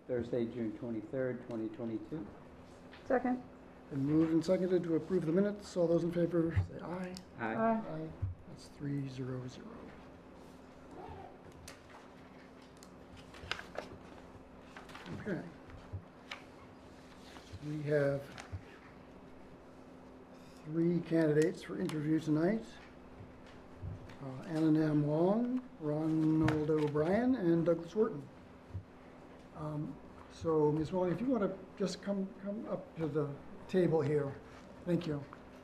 Thursday, June 23rd, 2022. Second. And moved and seconded to approve the minutes. All those in favor say aye. Aye. Aye. That's 300. Okay. We have 3 candidates for interview tonight. Anna Nam Wong, Ronald O'Brien, and Douglas Wharton. So, Ms. Wong, if you want to just come up to the table here. Thank you.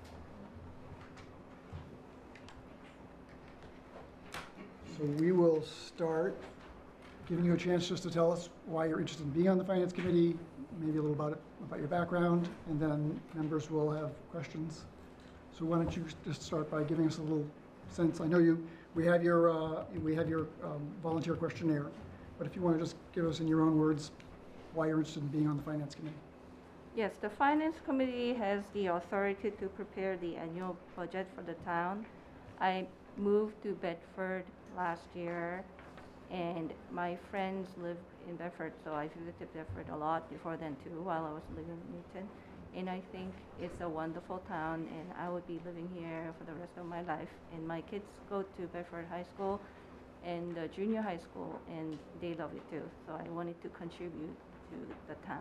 So we will start giving you a chance just to tell us why you're interested in being on the Finance Committee, maybe a little about your background, and then members will have questions. So why don't you just start by giving us a little sense. I know we have your volunteer questionnaire, but if you want to just give us in your own words why you're interested in being on the Finance Committee. Yes, the Finance Committee has the authority to prepare the annual budget for the town. I moved to Bedford last year, and my friends live in Bedford, so I visited Bedford a lot before then too, while I was living in Newton. And I think it's a wonderful town, and I would be living here for the rest of my life. And my kids go to Bedford High School and junior high school, and they love it too. So I wanted to contribute to the town.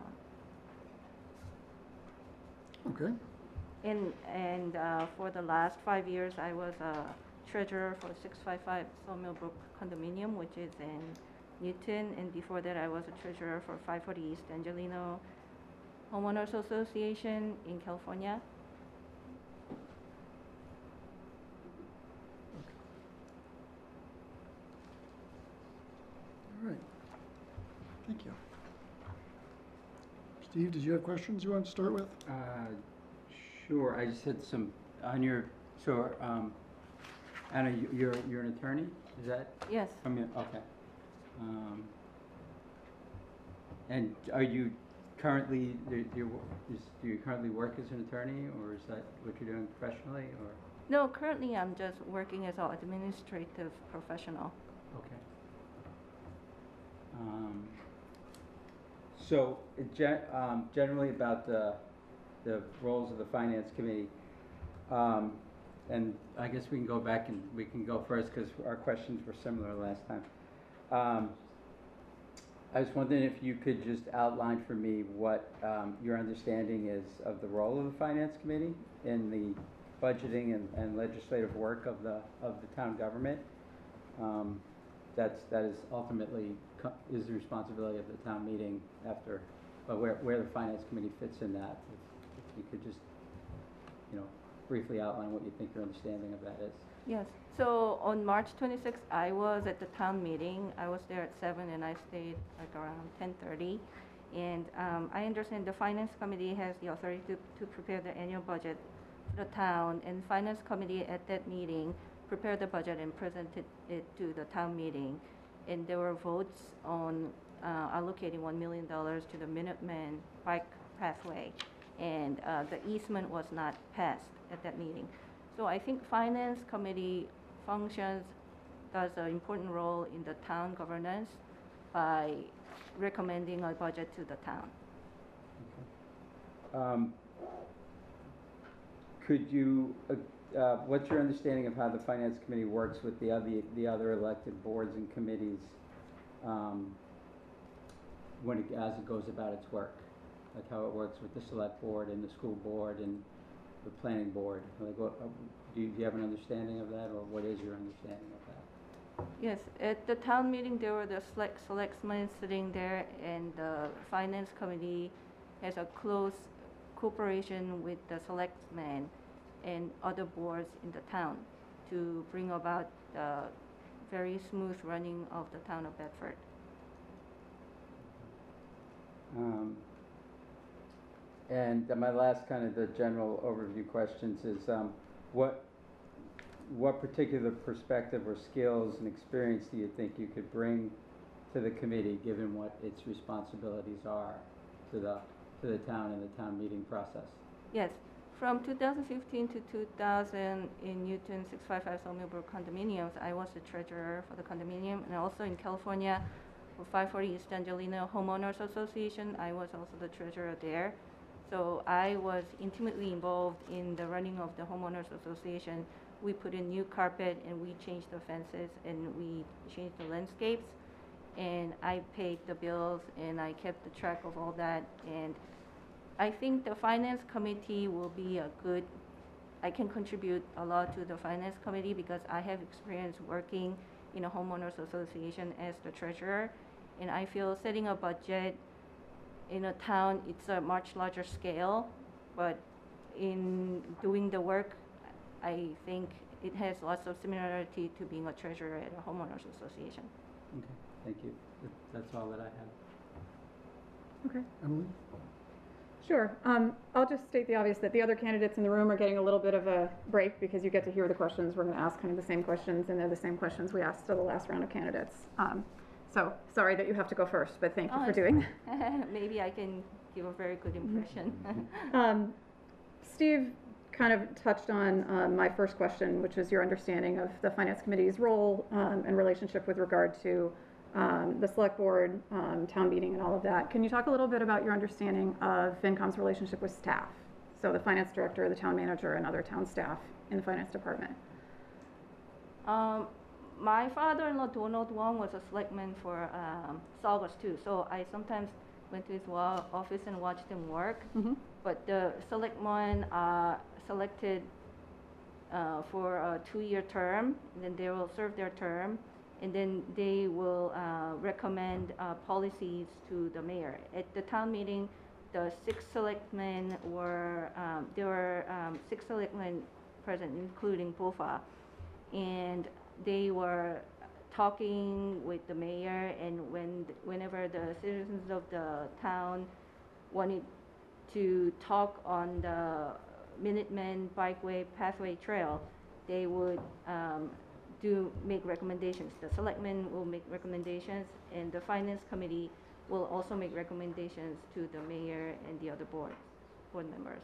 Okay. And for the last 5 years, I was a treasurer for 655 Sawmill Brook Condominium, which is in Newton. And before that, I was a treasurer for 540 East Angelino Homeowners Association in California. All right. Thank you. Steve, did you have questions you want to start with? Sure. I just had some on your. So, Anna, you're an attorney. Is that? Yes. From your, okay. And are you currently do you currently work as an attorney, or is that what you're doing professionally, or? No, currently I'm just working as an administrative professional. Okay. So, generally about the roles of the Finance Committee, and I guess we can go back and we can go first because our questions were similar last time. I was wondering if you could just outline for me what your understanding is of the role of the Finance Committee in the budgeting and legislative work of the town government. That is ultimately is the responsibility of the town meeting after, but where the Finance Committee fits in that. If you could just, briefly outline what you think your understanding of that is. Yes. So on March 26th, I was at the town meeting. I was there at 7 and I stayed like around 10:30. And I understand the Finance Committee has the authority to prepare the annual budget for the town. And Finance Committee at that meeting prepared the budget and presented it to the town meeting. And there were votes on allocating $1 million to the Minuteman Bike Pathway. And the easement was not passed at that meeting. So I think Finance Committee does an important role in the town governance by recommending a budget to the town. Okay. Could you, what's your understanding of how the Finance Committee works with the other elected boards and committees as it goes about its work? Like how it works with the Select Board and the School Board and the Planning Board? Like do you have an understanding of that, or what is your understanding of that? Yes, at the town meeting, there were the selectmen sitting there, and the Finance Committee has a close cooperation with the selectmen and other boards in the town to bring about the very smooth running of the town of Bedford. And my last kind of the general overview questions is what particular perspective or skills and experience do you think you could bring to the committee, given what its responsibilities are to the town and the town meeting process? Yes, from 2015 to 2000 in Newton 655 Sawmill Brook condominiums, I was the treasurer for the condominium, and also in California, for 540 East Angelina Homeowners Association. I was also the treasurer there. So I was intimately involved in the running of the homeowners association. We put in new carpet and we changed the fences and we changed the landscapes. And I paid the bills and I kept the track of all that. And I think the finance committee will be a good, I can contribute a lot to the finance committee because I have experience working in a homeowners association as the treasurer. And I feel setting a budget in a town, it's a much larger scale, but in doing the work, I think it has lots of similarity to being a treasurer at a homeowners association. Okay, thank you. That's all that I have. Okay, Emily? sure. I'll just state the obvious that the other candidates in the room are getting a little bit of a break because you get to hear the questions. We're going to ask kind of the same questions, and they're the same questions we asked to the last round of candidates. So sorry that you have to go first, but thank you for doing that. Maybe I can give a very good impression. Steve kind of touched on my first question, which is your understanding of the Finance Committee's role and relationship with regard to the Select Board, town meeting, and all of that. Can you talk a little bit about your understanding of FinCom's relationship with staff? So the Finance Director, the Town Manager, and other town staff in the Finance Department. My father-in-law, Donald Wong, was a selectman for Saugus too, so I sometimes went to his office and watched him work. Mm-hmm. But the selectmen are selected for a 2-year term, and then they will serve their term, and then they will recommend policies to the mayor. At the town meeting, the 6 selectmen were, there were 6 selectmen present, including BOFA, and they were talking with the mayor, and whenever the citizens of the town wanted to talk on the Minuteman Bikeway Pathway Trail, they would make recommendations. The selectmen will make recommendations, and the finance committee will also make recommendations to the mayor and the other board members.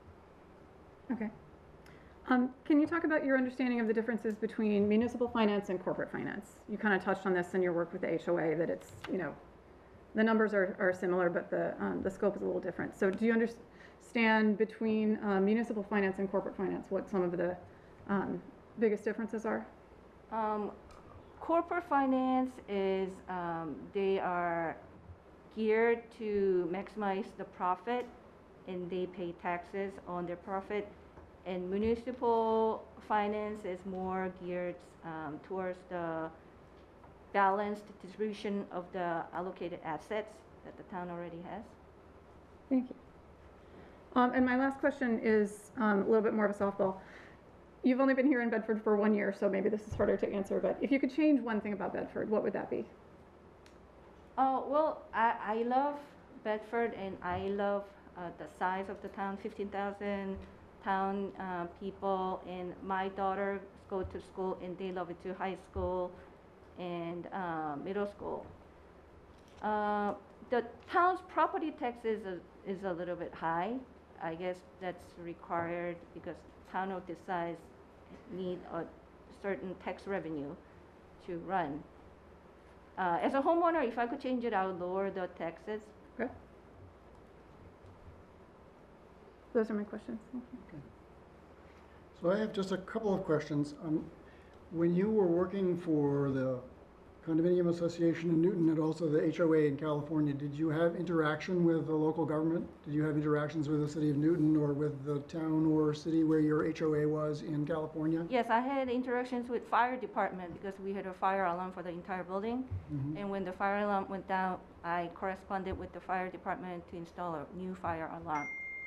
Okay. Can you talk about your understanding of the differences between municipal finance and corporate finance? You kind of touched on this in your work with the HOA, that it's, you know, the numbers are similar, but the scope is a little different. So do you understand between municipal finance and corporate finance what some of the biggest differences are? Corporate finance is, they are geared to maximize the profit, and they pay taxes on their profit. And municipal finance is more geared towards the balanced distribution of the allocated assets that the town already has. Thank you. And my last question is a little bit more of a softball. You've only been here in Bedford for 1 year, so maybe this is harder to answer, but if you could change one thing about Bedford, what would that be? Oh, well, I love Bedford, and I love the size of the town, 15,000 town people, and my daughters go to school, and they love it too, high school and middle school. The town's property taxes is a little bit high. I guess that's required because town of this size need a certain tax revenue to run. As a homeowner, if I could change it, I would lower the taxes. Okay. Those are my questions. Thank you. Okay. So I have just a couple of questions. When you were working for the Condominium Association in Newton and also the HOA in California, did you have interaction with the local government? Did you have interactions with the city of Newton or with the town or city where your HOA was in California? Yes, I had interactions with fire department because we had a fire alarm for the entire building. Mhm. And when the fire alarm went down, I corresponded with the fire department to install a new fire alarm.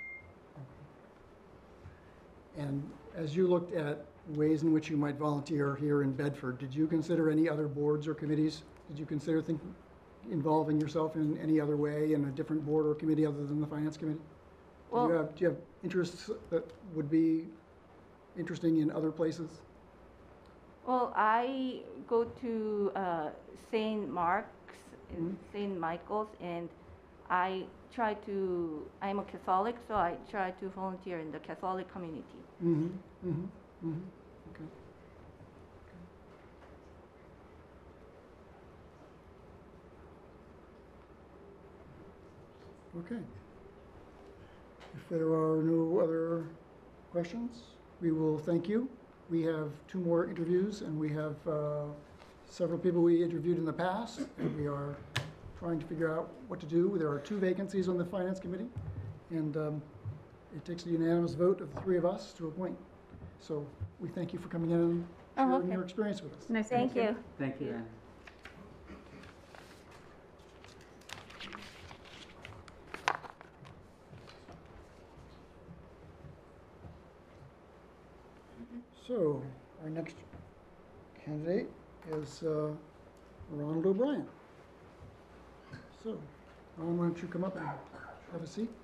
And as you looked at ways in which you might volunteer here in Bedford, did you consider any other boards or committees? Did you consider involving yourself in any other way in a different board or committee other than the Finance Committee? Well, Do you have interests that would be interesting in other places? Well, I go to St. Mark's and St. Michael's, and I'm a Catholic, so I try to volunteer in the Catholic community. Mm-hmm, mm-hmm, mm-hmm, okay. Okay. If there are no other questions, we will thank you. We have 2 more interviews, and we have several people we interviewed in the past, and we are trying to figure out what to do. There are 2 vacancies on the Finance Committee, and it takes a unanimous vote of the 3 of us to appoint. So we thank you for coming in and sharing okay. your experience with us. Nice to meet Thank you. Thank you, Anna. So our next candidate is Ronald O'Brien. So, Ron, why don't you come up and have a seat?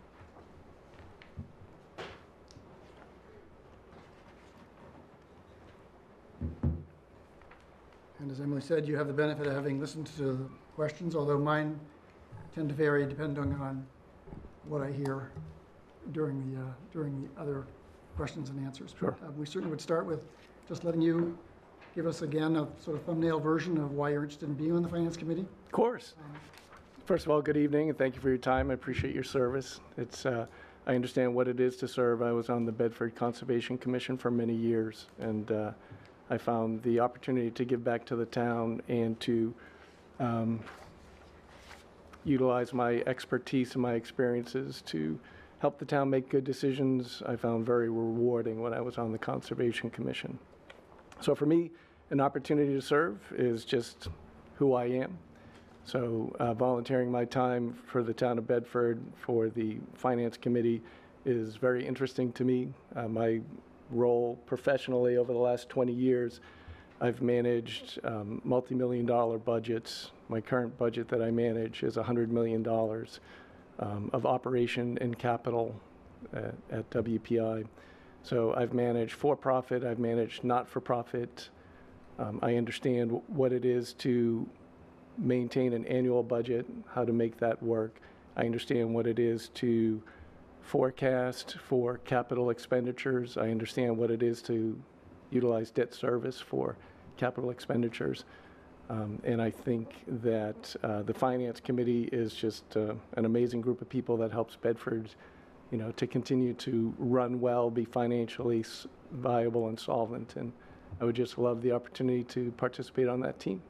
And as Emily said, you have the benefit of having listened to the questions, although mine tend to vary depending on what I hear during the other questions and answers. Sure. We certainly would start with just letting you give us again a sort of thumbnail version of why you're interested in being on the Finance Committee. Of course. First of all, good evening, and thank you for your time. I appreciate your service. I understand what it is to serve. I was on the Bedford Conservation Commission for many years, and I found the opportunity to give back to the town and to utilize my expertise and my experiences to help the town make good decisions. I found very rewarding when I was on the Conservation Commission. So for me, an opportunity to serve is just who I am. So volunteering my time for the town of Bedford for the Finance Committee is very interesting to me. My role professionally over the last 20 years, I've managed multi-million-dollar budgets. My current budget that I manage is $100 million of operation and capital at WPI. So I've managed for-profit, I've managed not-for-profit. I understand what it is to maintain an annual budget, how to make that work. I understand what it is to forecast for capital expenditures. I understand what it is to utilize debt service for capital expenditures. And I think that the Finance Committee is just an amazing group of people that helps Bedford, to continue to run well, be financially viable and solvent. And I would just love the opportunity to participate on that team.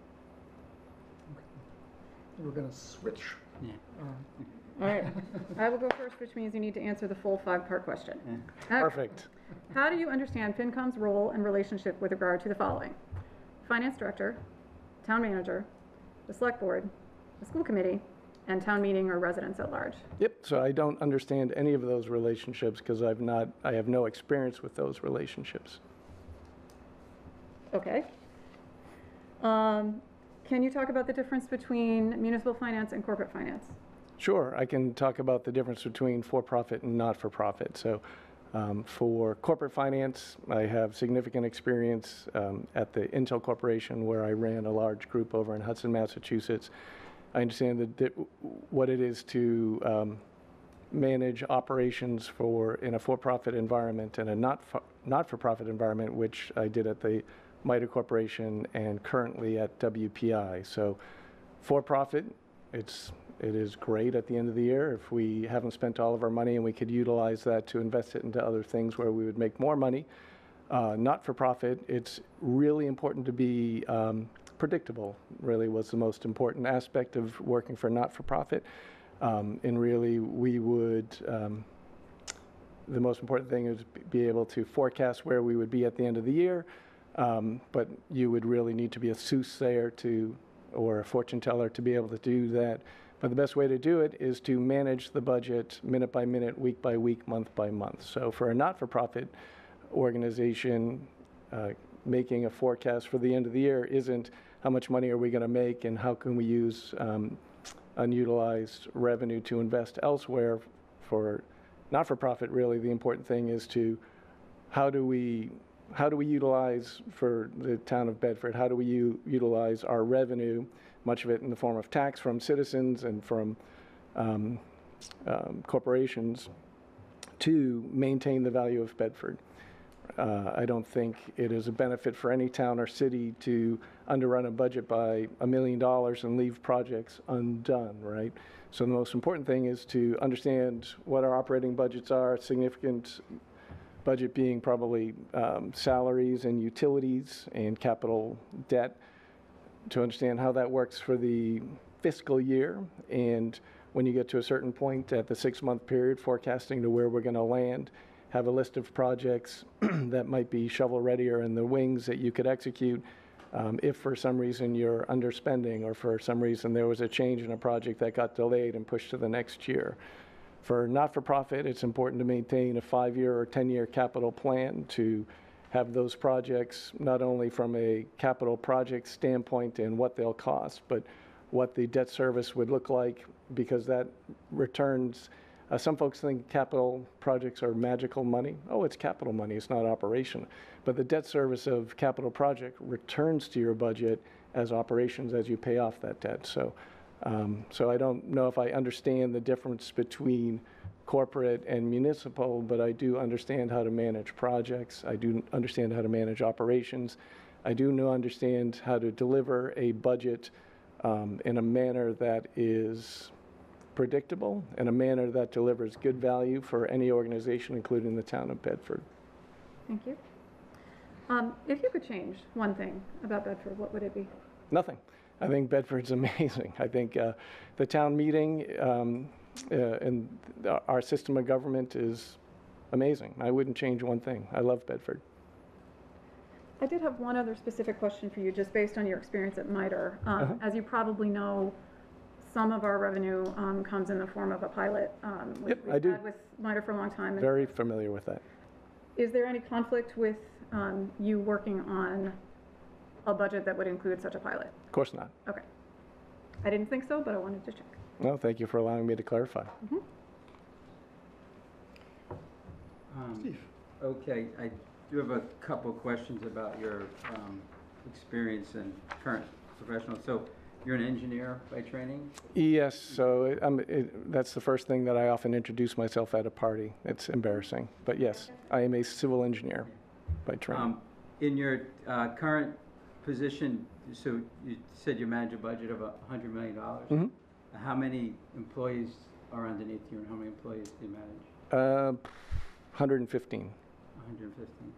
We're going to switch. Yeah. All right. I will go first, which means you need to answer the full 5-part question. Okay. Perfect. How do you understand FinCom's role and relationship with regard to the following? Finance director, town manager, the select board, the school committee, and town meeting or residents at large? Yep, so I don't understand any of those relationships because I have no experience with those relationships. Okay. Can you talk about the difference between municipal finance and corporate finance? Sure, I can talk about the difference between for-profit and not-for-profit. So for corporate finance, I have significant experience at the Intel Corporation, where I ran a large group over in Hudson, Massachusetts. I understand that what it is to manage operations in a for-profit environment and a not-for-profit environment, which I did at the MITRE Corporation and currently at WPI. So for-profit, it is great at the end of the year if we haven't spent all of our money and we could utilize that to invest it into other things where we would make more money. Not-for-profit, it's really important to be predictable, really was the most important aspect of working for not-for-profit. And really, we would, the most important thing is be able to forecast where we would be at the end of the year. But you would really need to be a soothsayer or a fortune teller to be able to do that. But the best way to do it is to manage the budget minute by minute, week by week, month by month. So for a not-for-profit organization, making a forecast for the end of the year isn't how much money are we going to make and how can we use unutilized revenue to invest elsewhere. For not-for-profit, really the important thing is to how do we utilize, for the town of Bedford, how do we utilize our revenue, much of it in the form of tax from citizens and from corporations, to maintain the value of Bedford, I don't think it is a benefit for any town or city to underrun a budget by $1 million and leave projects undone, right? So the most important thing is to understand what our operating budgets are, significant budget being probably salaries and utilities and capital debt, to understand how that works for the fiscal year. And when you get to a certain point at the 6-month period, forecasting to where we're going to land, have a list of projects that might be shovel-ready or in the wings that you could execute if for some reason you're underspending or for some reason there was a change in a project that got delayed and pushed to the next year. For not-for-profit, it's important to maintain a 5-year or 10-year capital plan to have those projects not only from a capital project standpoint and what they'll cost, but what the debt service would look like, because that returns. Some folks think capital projects are magical money. Oh, it's capital money, it's not operation. But the debt service of capital project returns to your budget as operations as you pay off that debt. So I don't know if I understand the difference between corporate and municipal, but I do understand how to manage projects. I do understand how to manage operations. I do understand how to deliver a budget in a manner that is predictable, in a manner that delivers good value for any organization, including the town of Bedford. Thank you. If you could change one thing about Bedford, what would it be? Nothing. I think Bedford's amazing. I think the town meeting and our system of government is amazing. I wouldn't change one thing. I love Bedford. I did have one other specific question for you, just based on your experience at MITRE. As you probably know, some of our revenue comes in the form of a pilot. Yep, We've I do. had with MITRE for a long time. Very familiar with that. Is there any conflict with you working on a budget that would include such a pilot? Of course not. Okay. I didn't think so, but I wanted to check. No, thank you for allowing me to clarify. Steve? Okay, I do have a couple questions about your experience and current professional. So you're an engineer by training? Yes, so that's the first thing that I often introduce myself at a party. It's embarrassing, but yes, I am a civil engineer by training. In your current position, so you said you manage a budget of $100 million. Mhm. How many employees are underneath you, and how many employees do you manage? 115. 115.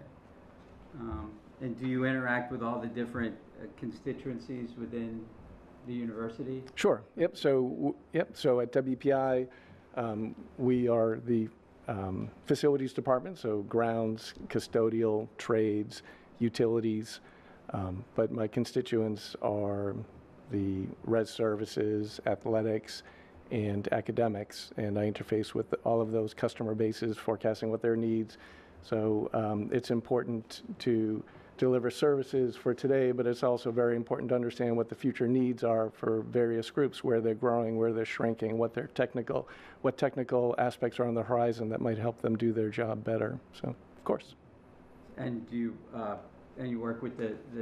Okay. And do you interact with all the different constituencies within the university? Sure. Yep. So at WPI, we are the facilities department, so grounds, custodial, trades, utilities. But my constituents are the res services, athletics, and academics, and I interface with all of those customer bases, forecasting what their needs. So it's important to deliver services for today, but it's also very important to understand what the future needs are for various groups, where they're growing, where they're shrinking, what technical aspects are on the horizon that might help them do their job better. So, of course. And do you work with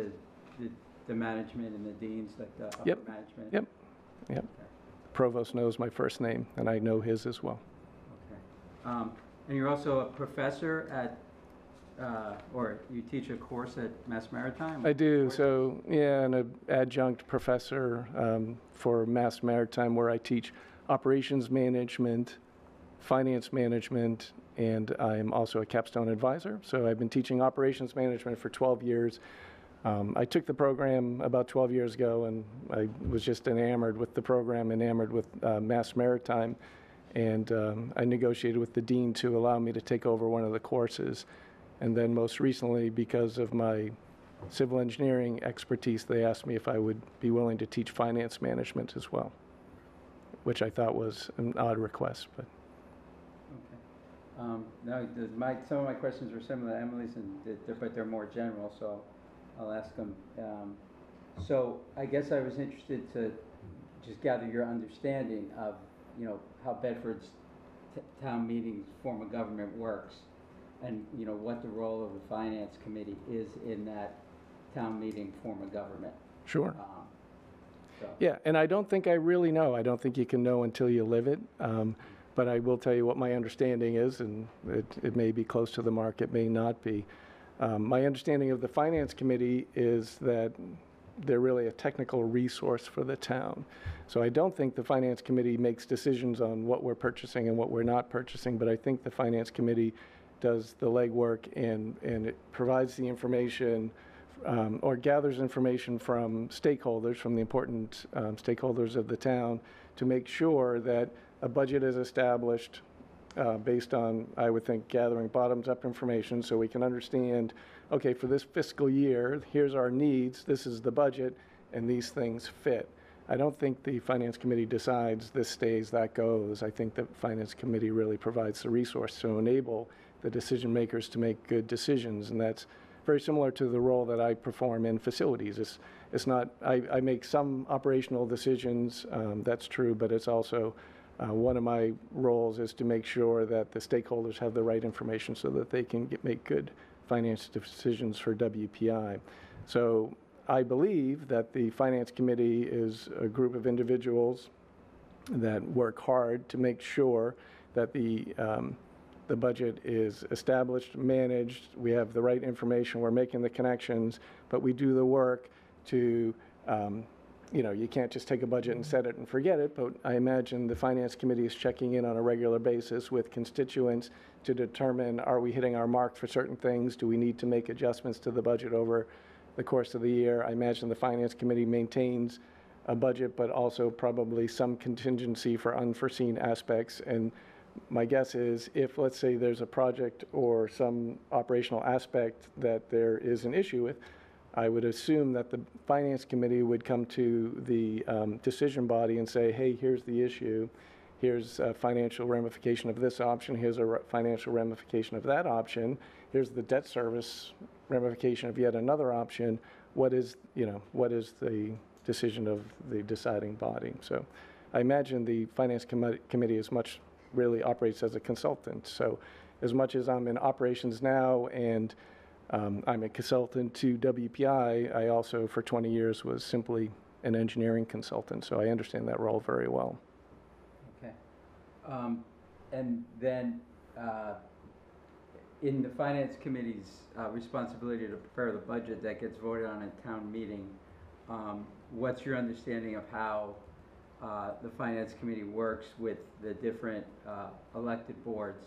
the management and the deans, like the upper Yep. management? Yep. Yep. Okay. Provost knows my first name, and I know his as well. Okay. And you're also a professor at, or you teach a course at Mass Maritime? I do. So, yeah, I'm an adjunct professor for Mass Maritime, where I teach operations management, finance management, and I'm also a capstone advisor. So I've been teaching operations management for 12 years. I took the program about 12 years ago, and I was just enamored with the program, enamored with Mass Maritime, and I negotiated with the dean to allow me to take over one of the courses. And then most recently, because of my civil engineering expertise, they asked me if I would be willing to teach finance management as well, which I thought was an odd request, but. Okay. No, some of my questions were similar to Emily's, but they're more general, so I'll ask them. So I guess I was interested to just gather your understanding of, how Bedford's town meeting form of government works, and, what the role of the finance committee is in that town meeting form of government. Sure. So. Yeah, and I don't think I really know. I don't think you can know until you live it. But I will tell you what my understanding is, and it may be close to the mark, it may not be. My understanding of the Finance Committee is that they're really a technical resource for the town. So I don't think the Finance Committee makes decisions on what we're purchasing and what we're not purchasing, but I think the Finance Committee does the legwork and it provides the information or gathers information from stakeholders, from the important stakeholders of the town, to make sure that a budget is established based on, I would think, gathering bottoms-up information so we can understand, okay, for this fiscal year, here's our needs, this is the budget, and these things fit. I don't think the Finance Committee decides this stays, that goes. I think the Finance Committee really provides the resource to enable the decision makers to make good decisions, and that's very similar to the role that I perform in facilities. It's not, I make some operational decisions, that's true, but it's also one of my roles is to make sure that the stakeholders have the right information so that they can make good finance decisions for WPI. So I believe that the Finance Committee is a group of individuals that work hard to make sure that the budget is established, managed, we have the right information, we're making the connections, but we do the work to, you can't just take a budget and set it and forget it, but I imagine the Finance Committee is checking in on a regular basis with constituents to determine, are we hitting our mark for certain things? Do we need to make adjustments to the budget over the course of the year? I imagine the Finance Committee maintains a budget, but also probably some contingency for unforeseen aspects. And my guess is if, let's say, there's a project or some operational aspect that there is an issue with, I would assume that the Finance Committee would come to the decision body and say, hey, here's the issue, here's a financial ramification of this option, here's a financial ramification of that option, here's the debt service ramification of yet another option. What is the decision of the deciding body? So I imagine the Finance Committee really operates as a consultant. So as much as I'm in operations now and I'm a consultant to WPI, I also for 20 years was simply an engineering consultant, so I understand that role very well. Okay. And then in the Finance Committee's responsibility to prepare the budget that gets voted on at town meeting, what's your understanding of how the Finance Committee works with the different elected boards?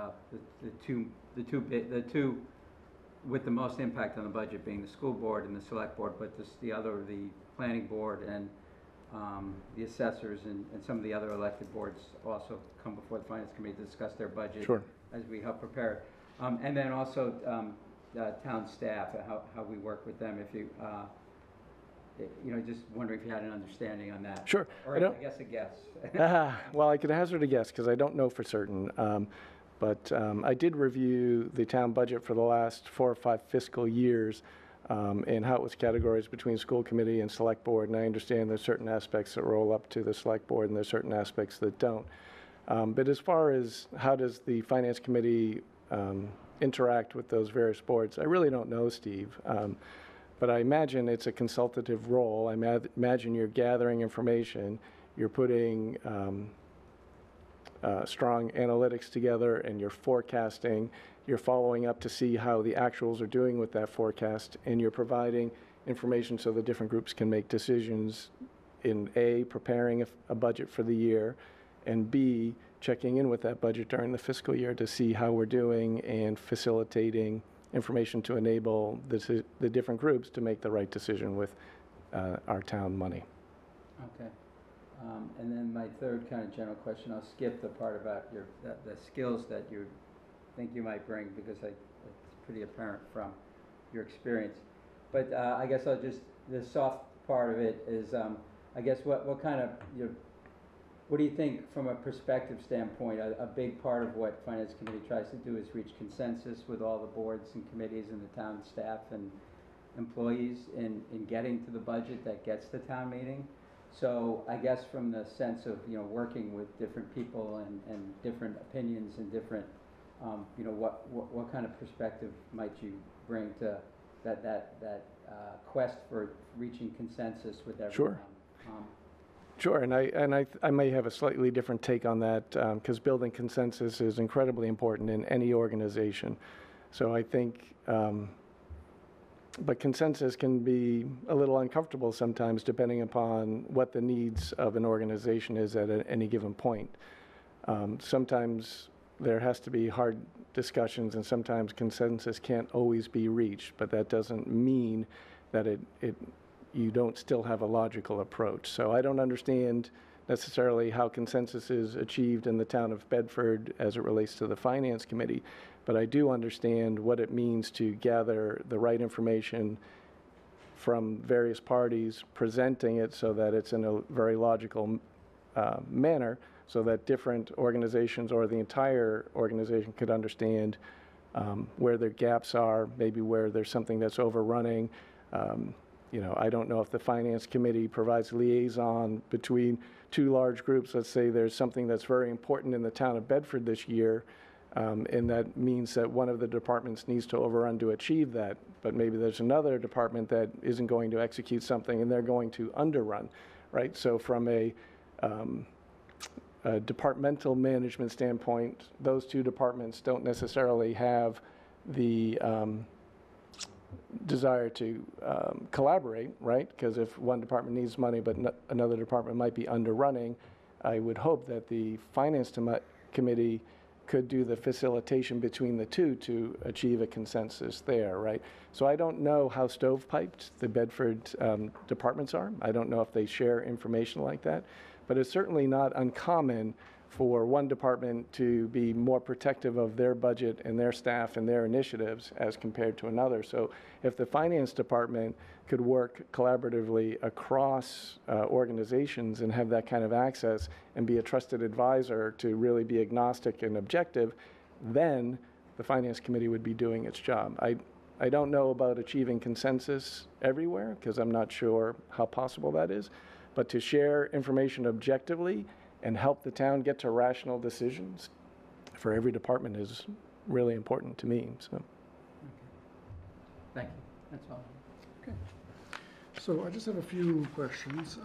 The two with the most impact on the budget being the school board and the select board, but the planning board and the assessors and some of the other elected boards also come before the Finance Committee to discuss their budget. Sure. As we help prepare it. And then also town staff, how we work with them. If you, just wondering if you had an understanding on that. Sure. Or I guess a guess. Well, I could hazard a guess because I don't know for certain. But I did review the town budget for the last 4 or 5 fiscal years and how it was categorized between school committee and select board. And I understand there's certain aspects that roll up to the select board and there's certain aspects that don't. But as far as how does the Finance Committee interact with those various boards, I really don't know, Steve. But I imagine it's a consultative role. I imagine you're gathering information, you're putting strong analytics together, and you're forecasting, you're following up to see how the actuals are doing with that forecast, and you're providing information so the different groups can make decisions in A, preparing a budget for the year, and B, checking in with that budget during the fiscal year to see how we're doing and facilitating information to enable the different groups to make the right decision with our town money. Okay. And then my third kind of general question, I'll skip the part about the skills that you think you might bring because it's pretty apparent from your experience. But I guess the soft part of it is, I guess what kind of, what do you think from a perspective standpoint, a big part of what Finance Committee tries to do is reach consensus with all the boards and committees and the town staff and employees in getting to the budget that gets to town meeting. So I guess from the sense of, working with different people and different opinions and different, what kind of perspective might you bring to that quest for reaching consensus with everyone? Sure. Sure, and I may have a slightly different take on that, because building consensus is incredibly important in any organization. So I think, but consensus can be a little uncomfortable sometimes, depending upon what the needs of an organization is at any given point. Sometimes there has to be hard discussions, and sometimes consensus can't always be reached, but that doesn't mean that you don't still have a logical approach. So I don't understand necessarily how consensus is achieved in the town of Bedford as it relates to the Finance Committee, but I do understand what it means to gather the right information from various parties, presenting it so that it's in a very logical manner, so that different organizations or the entire organization could understand where their gaps are, maybe where there's something that's overrunning. You know, I don't know if the Finance Committee provides liaison between two large groups. Let's say there's something that's very important in the town of Bedford this year, and that means that one of the departments needs to overrun to achieve that, but maybe there's another department that isn't going to execute something and they're going to underrun, right? So from a departmental management standpoint, those two departments don't necessarily have the desire to collaborate, right? Because if one department needs money but another department might be underrunning, I would hope that the Finance Committee could do the facilitation between the two to achieve a consensus there, right? So I don't know how stovepiped the Bedford departments are. I don't know if they share information like that, but it's certainly not uncommon for one department to be more protective of their budget and their staff and their initiatives as compared to another. So if the Finance Department could work collaboratively across organizations and have that kind of access and be a trusted advisor to really be agnostic and objective, then the Finance Committee would be doing its job. I don't know about achieving consensus everywhere, because I'm not sure how possible that is, but to share information objectively and help the town get to rational decisions for every department is really important to me. So, Thank you, that's all. Okay. So I just have a few questions.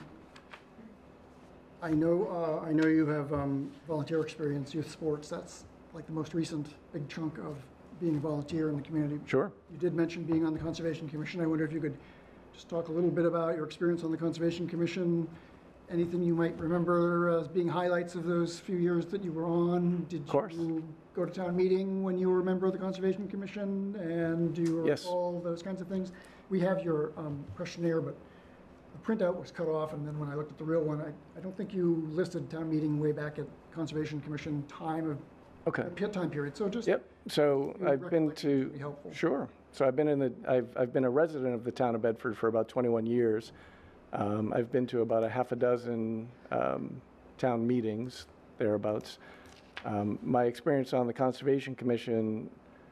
I know you have volunteer experience, youth sports. That's like the most recent big chunk of being a volunteer in the community. sure. You did mention being on the Conservation Commission. I wonder if you could just talk a little bit about your experience on the Conservation Commission. Anything you might remember as being highlights of those few years that you were on? Did course. you go to town meeting when you were a member of the Conservation Commission? And do you Yes. recall those kinds of things? We have your questionnaire, but the printout was cut off, and then when I looked at the real one, I don't think you listed town meeting way back at Conservation Commission time Okay. period. So just Yep. So your I've been recollection would to, be helpful. sure. So I've been a resident of the town of Bedford for about 21 years. I've been to about a half a dozen town meetings, thereabouts. My experience on the Conservation Commission,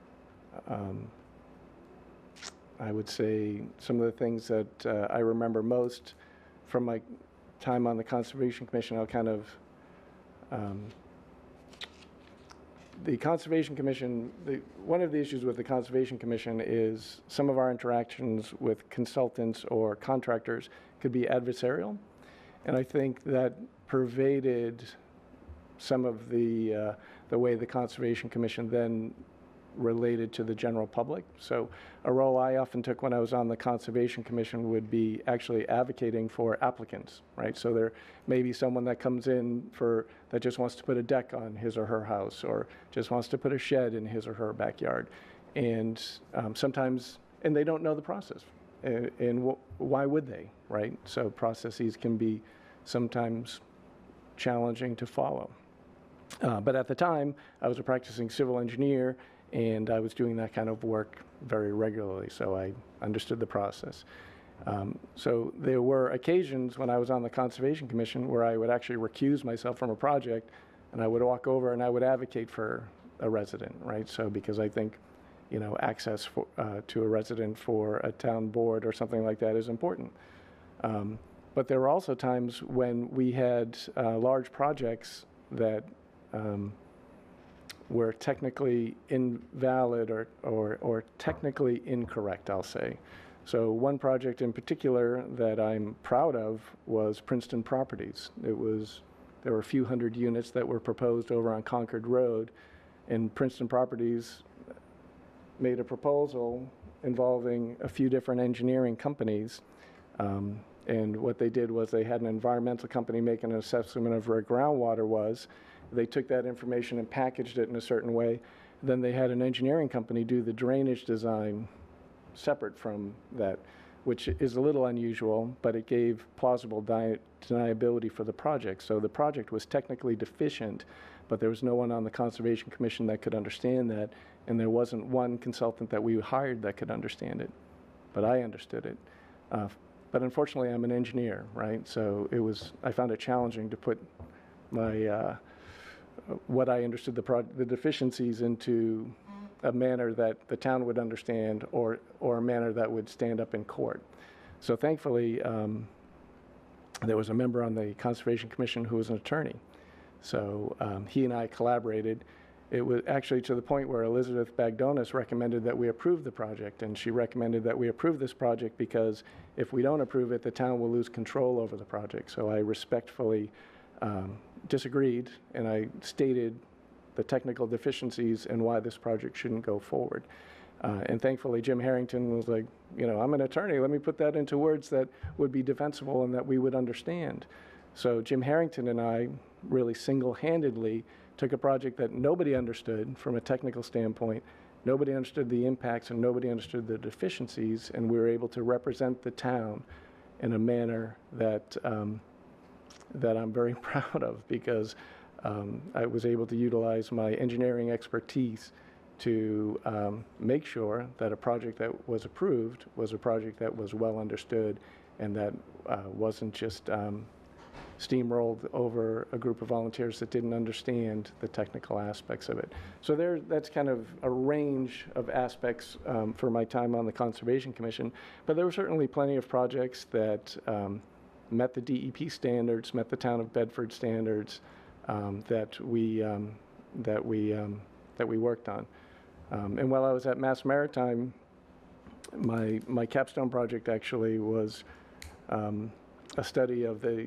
I would say some of the things that I remember most from my time on the Conservation Commission, I'll kind of, the Conservation Commission, one of the issues with the Conservation Commission is some of our interactions with consultants or contractors could be adversarial. And I think that pervaded some of the way the Conservation Commission then related to the general public. So a role I often took when I was on the Conservation Commission would be actually advocating for applicants, right? So there may be someone that comes in that just wants to put a deck on his or her house, or just wants to put a shed in his or her backyard. And sometimes, and they don't know the process. And why would they, right? So processes can be sometimes challenging to follow. But at the time, I was a practicing civil engineer, and I was doing that kind of work very regularly, so I understood the process. So there were occasions when I was on the Conservation Commission where I would actually recuse myself from a project, and I would walk over and I would advocate for a resident, right? So because I think, you know, access to a resident for a town board or something like that is important. But there were also times when we had large projects that were technically invalid or technically incorrect, I'll say. So one project in particular that I'm proud of was Princeton Properties. There were a few hundred units that were proposed over on Concord Road, and Princeton Properties made a proposal involving a few different engineering companies. And what they did was they had an environmental company make an assessment of where groundwater was. They took that information and packaged it in a certain way. Then they had an engineering company do the drainage design separate from that, which is a little unusual, but it gave plausible deniability for the project. So the project was technically deficient, but there was no one on the Conservation Commission that could understand that, and there wasn't one consultant that we hired that could understand it, but I understood it. But unfortunately, I'm an engineer, right? So I found it challenging to put my, what I understood the deficiencies into a manner that the town would understand, or a manner that would stand up in court. So thankfully, there was a member on the Conservation Commission who was an attorney. So he and I collaborated. It was actually to the point where Elizabeth Bagdonis recommended that we approve the project, and she recommended that we approve this project because if we don't approve it, the town will lose control over the project. So I respectfully disagreed, and I stated the technical deficiencies and why this project shouldn't go forward. And thankfully, Jim Harrington was like, you know, I'm an attorney, let me put that into words that would be defensible and that we would understand. So Jim Harrington and I really single-handedly took a project that nobody understood from a technical standpoint, nobody understood the impacts and nobody understood the deficiencies, and we were able to represent the town in a manner that, that I'm very proud of, because I was able to utilize my engineering expertise to make sure that a project that was approved was a project that was well understood and that wasn't just steamrolled over a group of volunteers that didn't understand the technical aspects of it. So that's kind of a range of aspects for my time on the Conservation Commission, but there were certainly plenty of projects that met the DEP standards, met the town of Bedford standards, that we worked on. And while I was at Mass Maritime, my capstone project actually was a study of the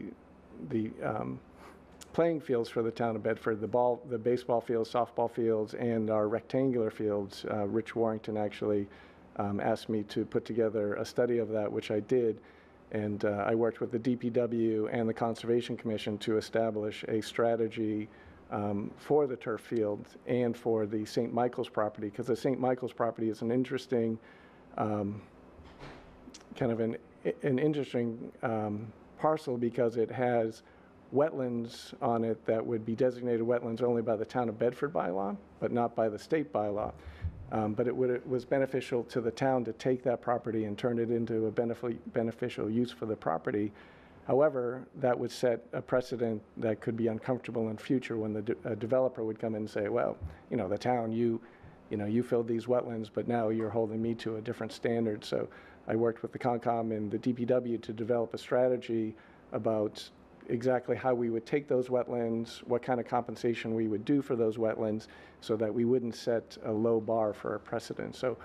playing fields for the town of Bedford, the baseball fields, softball fields, and our rectangular fields. Rich Warrington actually asked me to put together a study of that, which I did. And I worked with the DPW and the Conservation Commission to establish a strategy for the turf field and for the St. Michael's property, because the St. Michael's property is an interesting, kind of an interesting parcel, because it has wetlands on it that would be designated wetlands only by the town of Bedford bylaw, but not by the state bylaw. But it was beneficial to the town to take that property and turn it into a beneficial use for the property. However, that would set a precedent that could be uncomfortable in future when a developer would come in and say, well, you know, the town, you filled these wetlands, but now you're holding me to a different standard. So I worked with the Concom and the DPW to develop a strategy about exactly how we would take those wetlands, what kind of compensation we would do for those wetlands, so that we wouldn't set a low bar for a precedent. So,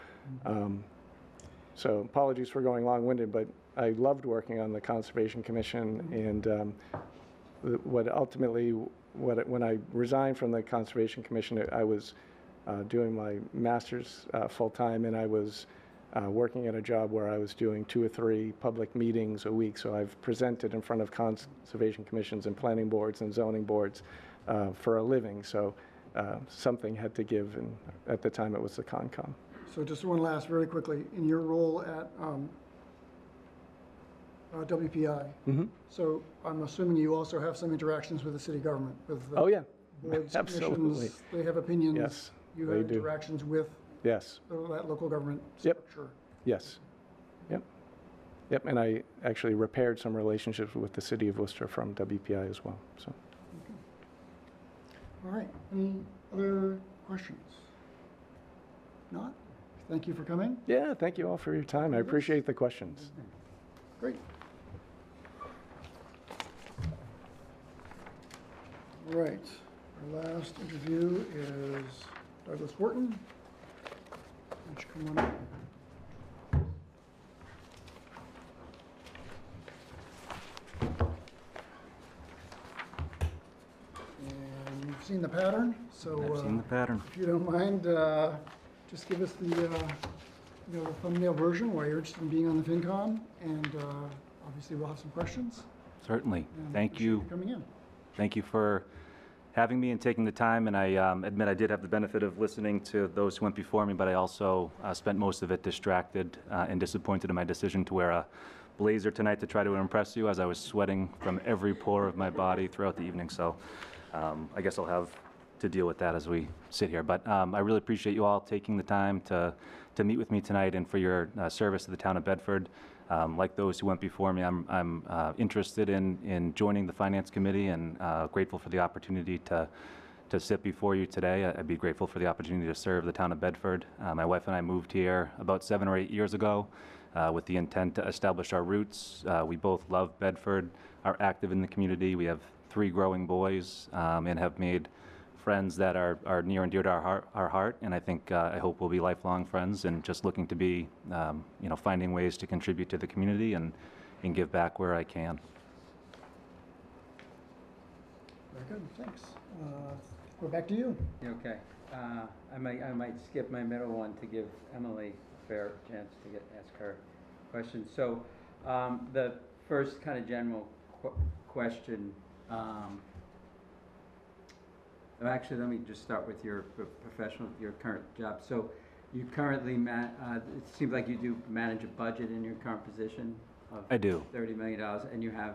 so apologies for going long-winded, but I loved working on the Conservation Commission, and when I resigned from the Conservation Commission, I was doing my master's full-time, and I was working at a job where I was doing 2 or 3 public meetings a week. So I've presented in front of conservation commissions and planning boards and zoning boards for a living. So something had to give, and at the time it was the Concom. So just one last, very quickly, in your role at WPI, so I'm assuming you also have some interactions with the city government, with the Oh, yeah. boards, Absolutely. commissions, they have opinions. Yes, You they have do. interactions with Yes. that local government Yep. structure. Yes. Yep. Yep. And I actually repaired some relationships with the city of Worcester from WPI as well. So. All right, any other questions? Not? Thank you for coming. Yeah. Thank you all for your time. I appreciate the questions. Great. All right, our last interview is Douglas Wharton. Why don't you come on up? seen the pattern, so I've seen the pattern. if you don't mind, just give us the the thumbnail version why you're interested in being on the FinCom, and obviously we'll have some questions. Certainly. And Thank appreciate you. coming in. Thank you for having me and taking the time. And I admit I did have the benefit of listening to those who went before me, but I also spent most of it distracted and disappointed in my decision to wear a blazer tonight to try to impress you, as I was sweating from every pore of my body throughout the evening. So I guess I'll have to deal with that as we sit here. But I really appreciate you all taking the time to meet with me tonight and for your service to the town of Bedford. Like those who went before me, I'm interested in joining the Finance Committee, and grateful for the opportunity to sit before you today. I'd be grateful for the opportunity to serve the town of Bedford. My wife and I moved here about 7 or 8 years ago with the intent to establish our roots. We both love Bedford, are active in the community. We have 3 growing boys, and have made friends that are near and dear to our heart, and I think, I hope we'll be lifelong friends, and just looking to be, finding ways to contribute to the community and give back where I can. Very good, thanks. We're back to you. Okay. I might skip my middle one to give Emily a fair chance to ask her question. So, the first kind of general question, actually, let me just start with your your current job. So, you currently, it seems like you do manage a budget in your current position of I do. $30 million, and you have,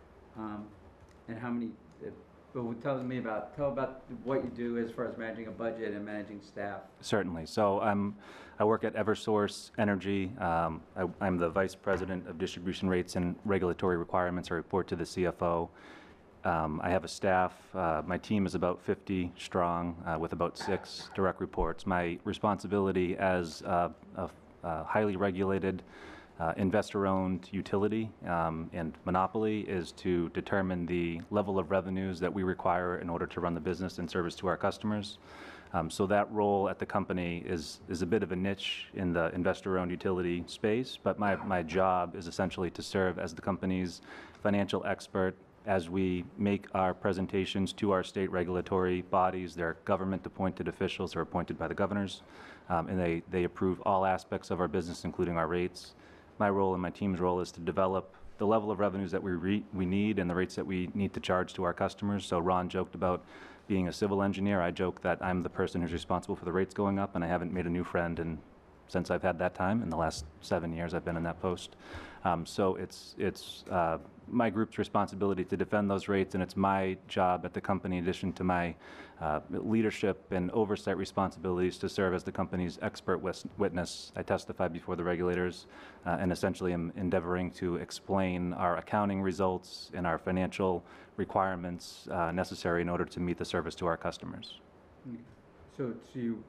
and how many, but tell about what you do as far as managing a budget and managing staff. Certainly. So I work at Eversource Energy. I'm the Vice President of Distribution Rates and Regulatory Requirements. I report to the CFO. I have a staff. My team is about 50 strong, with about 6 direct reports. My responsibility as a highly regulated, investor-owned utility and monopoly is to determine the level of revenues that we require in order to run the business and service to our customers. So that role at the company is a bit of a niche in the investor-owned utility space, but my job is essentially to serve as the company's financial expert as we make our presentations to our state regulatory bodies. They're government-appointed officials, they're appointed by the governors, and they approve all aspects of our business, including our rates. My role and my team's role is to develop the level of revenues that we need and the rates that we need to charge to our customers. So Ron joked about being a civil engineer. I joke that I'm the person who's responsible for the rates going up, and I haven't made a new friend since I've had that time. In the last 7 years I've been in that post. So it's my group's responsibility to defend those rates, and it's my job at the company, in addition to my leadership and oversight responsibilities, to serve as the company's expert witness. I testify before the regulators and essentially am endeavoring to explain our accounting results and our financial requirements necessary in order to meet the service to our customers. So you,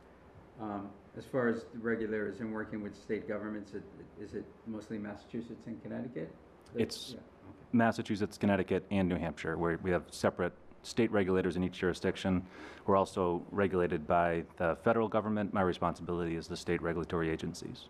as far as the regulators and working with state governments, is it mostly Massachusetts and Connecticut? It's Yeah, okay. Massachusetts, Connecticut, and New Hampshire, where we have separate state regulators in each jurisdiction. We're also regulated by the federal government. My responsibility is the state regulatory agencies.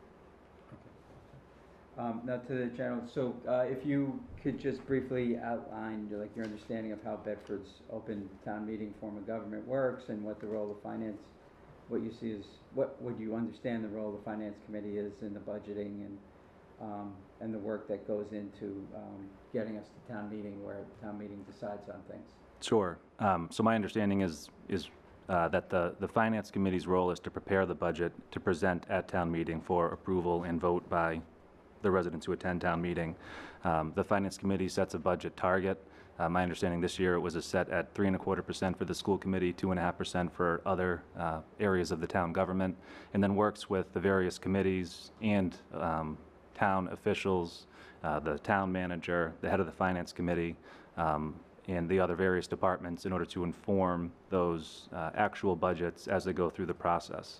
Now to the general, so if you could just briefly outline your understanding of how Bedford's open town meeting form of government works, and what the role of finance, what you see as, what would you understand the role of the finance committee is in the budgeting and the work that goes into getting us to town meeting, where the town meeting decides on things. Sure. So my understanding is that the Finance Committee's role is to prepare the budget to present at town meeting for approval and vote by the residents who attend town meeting. The Finance Committee sets a budget target. My understanding this year it was set at 3.25% for the school committee, 2.5% for other areas of the town government, and then works with the various committees and town officials, the town manager, the head of the Finance Committee, and the other various departments in order to inform those actual budgets as they go through the process.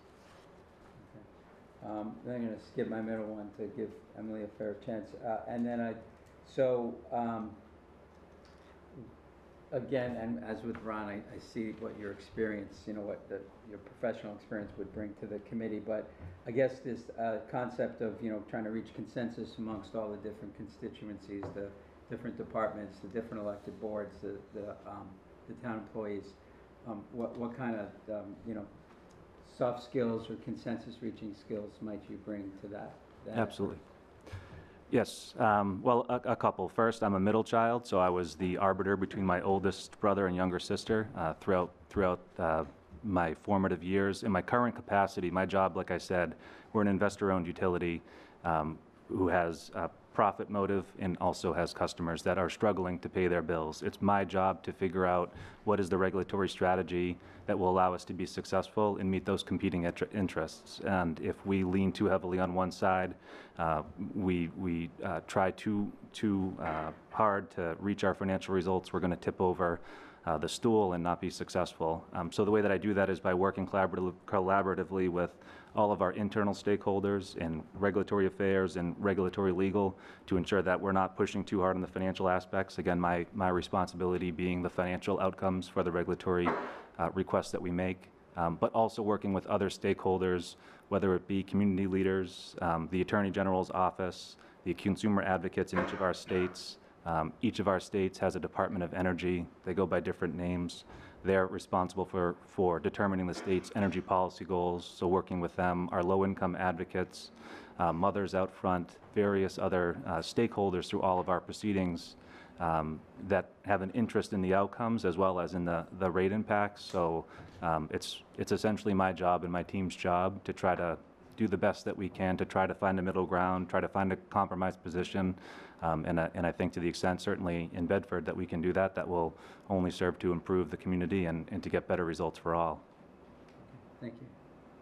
I'm going to skip my middle one to give Emily a fair chance. And then again, and as with Ron, I see what your experience, what your professional experience would bring to the committee. But I guess this concept of, trying to reach consensus amongst all the different constituencies, the different departments, the different elected boards, the town employees. what kind of, soft skills or consensus reaching skills might you bring to that? Absolutely. Yes, well, a couple. First, I'm a middle child, so I was the arbiter between my oldest brother and younger sister throughout my formative years. In my current capacity, my job, like I said, we're an investor-owned utility who has a profit motive and also has customers that are struggling to pay their bills. It's my job to figure out what is the regulatory strategy that will allow us to be successful and meet those competing interests. And if we lean too heavily on one side, we try too hard to reach our financial results, we're going to tip over the stool and not be successful. So the way that I do that is by working collaboratively with all of our internal stakeholders in regulatory affairs and regulatory legal to ensure that we're not pushing too hard on the financial aspects. Again, my responsibility being the financial outcomes for the regulatory requests that we make, but also working with other stakeholders, whether it be community leaders, the Attorney General's office, the consumer advocates in each of our states. Each of our states has a Department of Energy. They go by different names. They're responsible for determining the state's energy policy goals, so working with them, our low-income advocates, Mothers Out Front, various other stakeholders through all of our proceedings that have an interest in the outcomes as well as in the rate impacts. So it's essentially my job and my team's job to try to do the best that we can to try to find a middle ground, try to find a compromise position. And I think to the extent, certainly in Bedford, that we can do that, that will only serve to improve the community and to get better results for all. Thank you.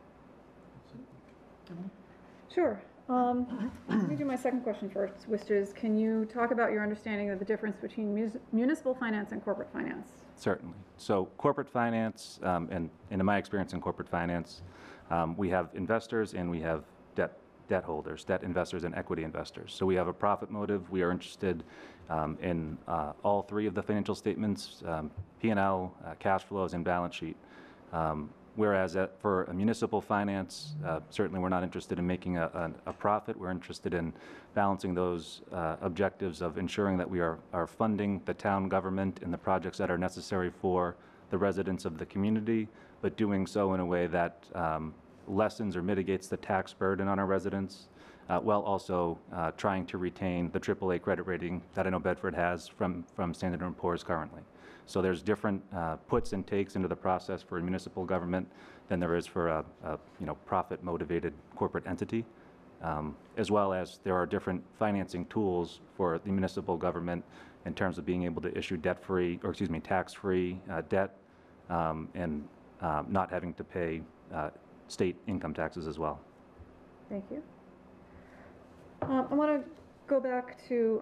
Sure. Let me do my second question first, which is, can you talk about your understanding of the difference between municipal finance and corporate finance? Certainly. So corporate finance, and in my experience in corporate finance, we have investors and we have debt holders, debt investors and equity investors. So we have a profit motive. We are interested in all three of the financial statements, P&L, cash flows, and balance sheet. Whereas for a municipal finance, certainly we're not interested in making a profit. We're interested in balancing those objectives of ensuring that we are funding the town government and the projects that are necessary for the residents of the community, but doing so in a way that lessens or mitigates the tax burden on our residents, while also trying to retain the AAA credit rating that I know Bedford has from Standard & Poor's currently. So there's different puts and takes into the process for a municipal government than there is for a profit-motivated corporate entity, as well as there are different financing tools for the municipal government in terms of being able to issue debt-free, or excuse me, tax-free debt, and not having to pay state income taxes as well. Thank you. I want to go back to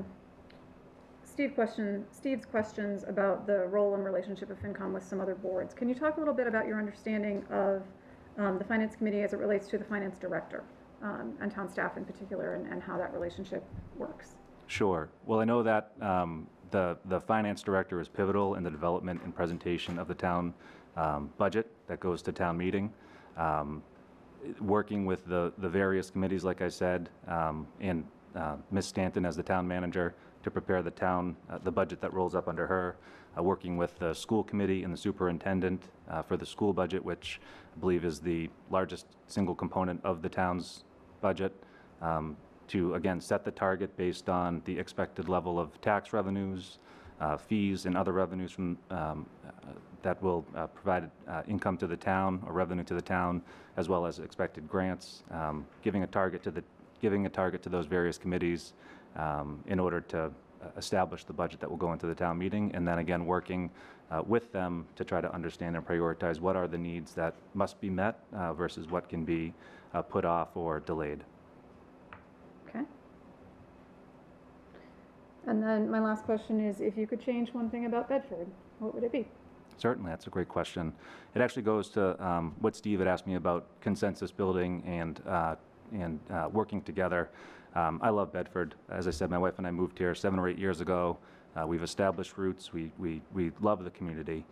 Steve's questions about the role and relationship of FinCom with some other boards. Can you talk a little bit about your understanding of the Finance Committee as it relates to the Finance Director and town staff in particular, and how that relationship works? Sure. Well, I know that the Finance Director is pivotal in the development and presentation of the town budget that goes to town meeting. Working with the various committees, like I said, and Ms. Stanton as the town manager to prepare the town, the budget that rolls up under her, working with the school committee and the superintendent for the school budget, which I believe is the largest single component of the town's budget, to again set the target based on the expected level of tax revenues, fees, and other revenues from that will provide income to the town or revenue to the town, as well as expected grants, giving a target to those various committees in order to establish the budget that will go into the town meeting, and then again working with them to try to understand and prioritize what are the needs that must be met versus what can be put off or delayed. Okay. And then my last question is, if you could change one thing about Bedford, what would it be? Certainly, that's a great question. It actually goes to what Steve had asked me about consensus building and working together. I love Bedford. As I said, my wife and I moved here 7 or 8 years ago. We've established roots. We love the community.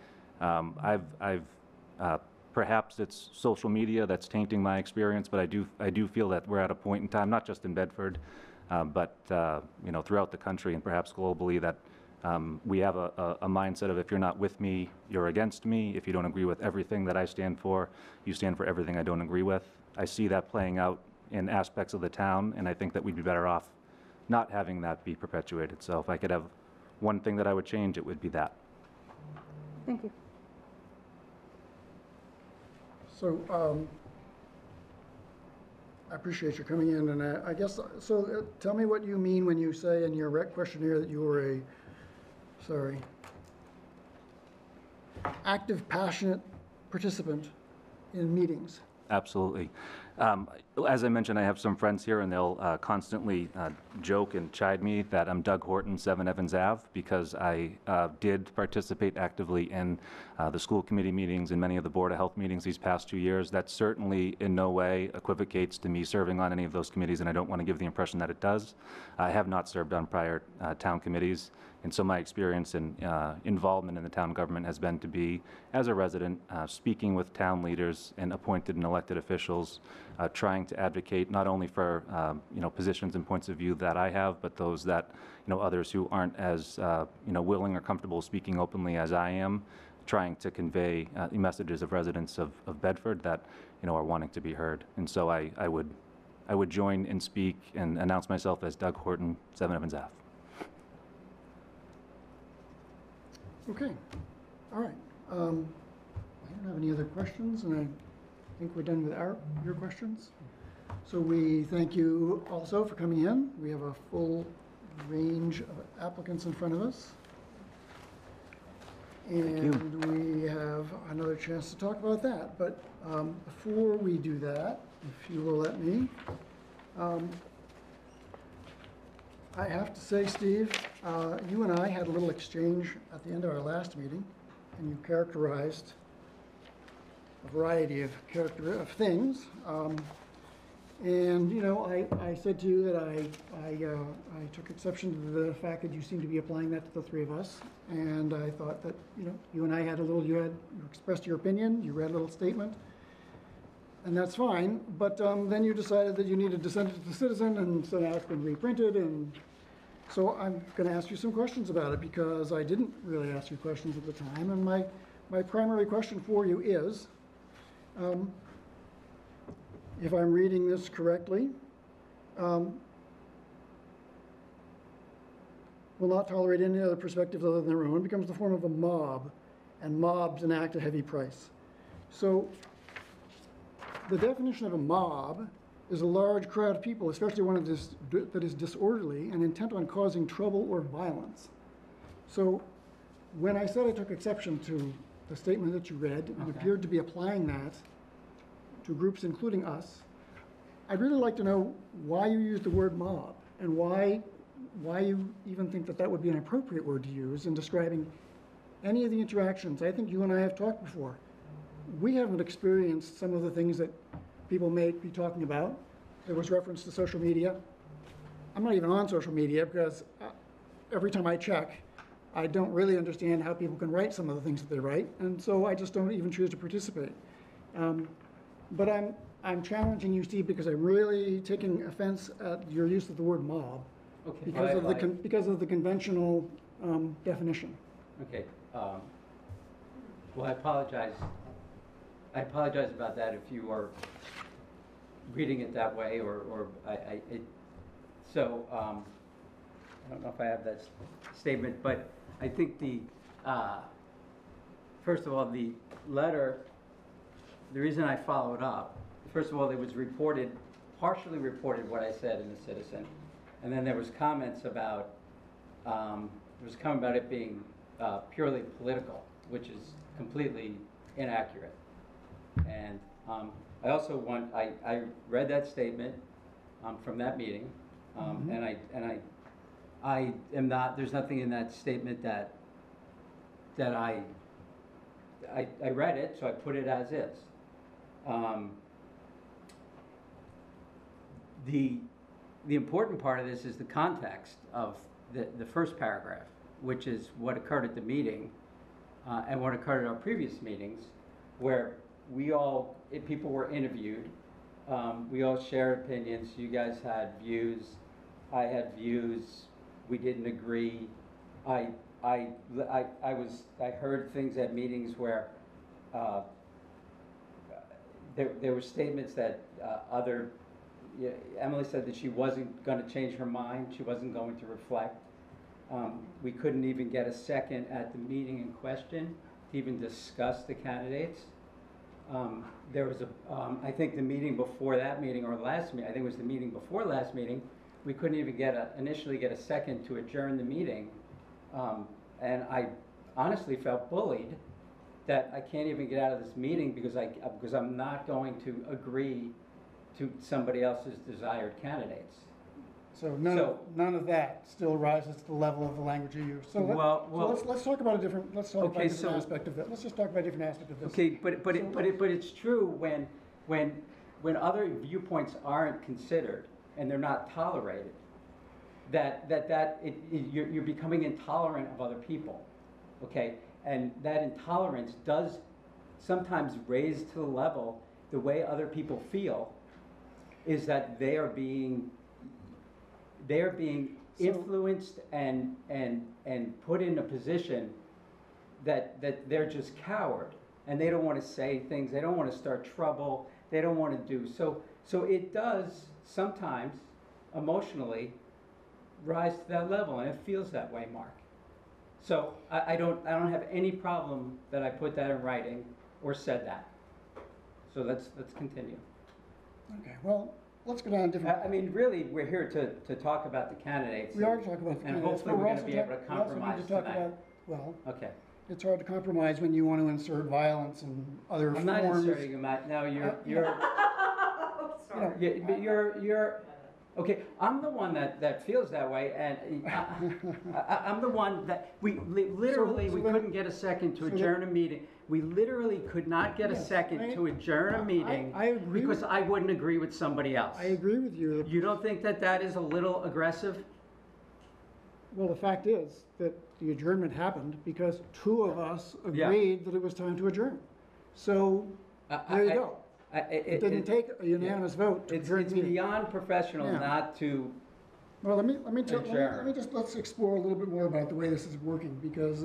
Perhaps it's social media that's tainting my experience, but I do feel that we're at a point in time, not just in Bedford, but throughout the country and perhaps globally, that We have a mindset of if you're not with me, you're against me. If you don't agree with everything that I stand for, you stand for everything I don't agree with. I see that playing out in aspects of the town, and I think that we'd be better off not having that be perpetuated. So if I could have one thing that I would change, it would be that. Thank you. So, I appreciate you coming in, and I guess, so tell me what you mean when you say in your questionnaire that you were active, passionate participant in meetings. Absolutely. As I mentioned, I have some friends here, and they'll constantly joke and chide me that I'm Doug Horton, 7 Evans Ave, because I did participate actively in the school committee meetings and many of the Board of Health meetings these past 2 years. That certainly in no way equivocates to me serving on any of those committees, and I don't want to give the impression that it does. I have not served on prior town committees, and so my experience and involvement in the town government has been to be, as a resident, speaking with town leaders and appointed and elected officials, trying to advocate not only for positions and points of view that I have, but those that others who aren't as willing or comfortable speaking openly as I am, trying to convey messages of residents of Bedford that are wanting to be heard. And so I would join and speak and announce myself as Doug Horton, 7 Evans Ave. Okay, all right. I don't have any other questions, and I think we're done with your questions. So we thank you also for coming in. We have a full range of applicants in front of us. And we have another chance to talk about that. But before we do that, if you will let me, I have to say, Steve, you and I had a little exchange at the end of our last meeting, and you characterized a variety of things. And I said to you that I took exception to the fact that you seemed to be applying that to the three of us, and I thought that you and I had you expressed your opinion, you read a little statement, and that's fine. But then you decided that you needed to send it to the Citizen, and so now it's been reprinted, and so I'm going to ask you some questions about it because I didn't really ask you questions at the time. And my primary question for you is, if I'm reading this correctly, will not tolerate any other perspectives other than their own, becomes the form of a mob, and mobs enact a heavy price. So the definition of a mob is a large crowd of people, especially one that is disorderly and intent on causing trouble or violence. So when I said I took exception to the statement that you read and appeared to be applying that to groups including us, I'd really like to know why you use the word mob and why you even think that would be an appropriate word to use in describing any of the interactions. I think you and I have talked before. We haven't experienced some of the things that people may be talking about. There was reference to social media. I'm not even on social media because every time I check, I don't really understand how people can write some of the things that they write, and so I just don't even choose to participate. But I'm challenging you, Steve, because I'm really taking offense at your use of the word mob because of the conventional definition. Okay. Well, I apologize. I apologize about that if you are reading it that way, or I don't know if I have that statement, but I think first of all, the letter, the reason I followed up, first of all, it was partially reported what I said in the Citizen, and then there was comments about, it being purely political, which is completely inaccurate. And I also I read that statement from that meeting, and I am not. There's nothing in that statement that I read it, so I put it as is. The important part of this is the context of the first paragraph, which is what occurred at the meeting and what occurred at our previous meetings, where people were interviewed. We all shared opinions. You guys had views. I had views. We didn't agree. I I heard things at meetings where uh, there were statements that yeah, Emily said that she wasn't going to change her mind, she wasn't going to reflect. We couldn't even get a second at the meeting in question to even discuss the candidates. There was I think the meeting before that meeting, or last meeting, I think it was the meeting before last meeting, we couldn't even initially get a second to adjourn the meeting. And I honestly felt bullied that I can't even get out of this meeting because I'm not going to agree to somebody else's desired candidates. So none of that still rises to the level of the language you use. So let's talk about a different, aspect of that. Let's just talk about a different aspect of this. Okay, but it's true when other viewpoints aren't considered and they're not tolerated, you're becoming intolerant of other people, okay? And that intolerance does sometimes raise to the level, the way other people feel is that they are being influenced and put in a position that they're just coward, and they don't want to say things, they don't want to start trouble, they don't want to do so it does sometimes emotionally rise to that level, and it feels that way, Mark. So I don't have any problem that I put that in writing or said that. So let's continue. Okay, well, let's go down a different. I mean, really, we're here to talk about the candidates. We are talking about the and candidates. hopefully we're going to be able to We also compromise need to talk tonight. about, well, Okay. it's hard to compromise when you want to insert violence and other I'm forms. not inserting them. No, you're okay. I'm the one that feels that way, and I'm the one that we literally So we then- couldn't get a second to so adjourn a meeting. We literally could not get a Yes, second to adjourn a meeting I agree because with- I wouldn't agree with somebody else. I agree with you. You don't think that is a little aggressive? Well, the fact is that the adjournment happened because two of us Yeah. agreed that it was time to adjourn. So there you go. It didn't take a unanimous vote to It's adjourn the meeting. beyond professional Yeah. not to. Well, let's explore a little bit more about the way this is working, because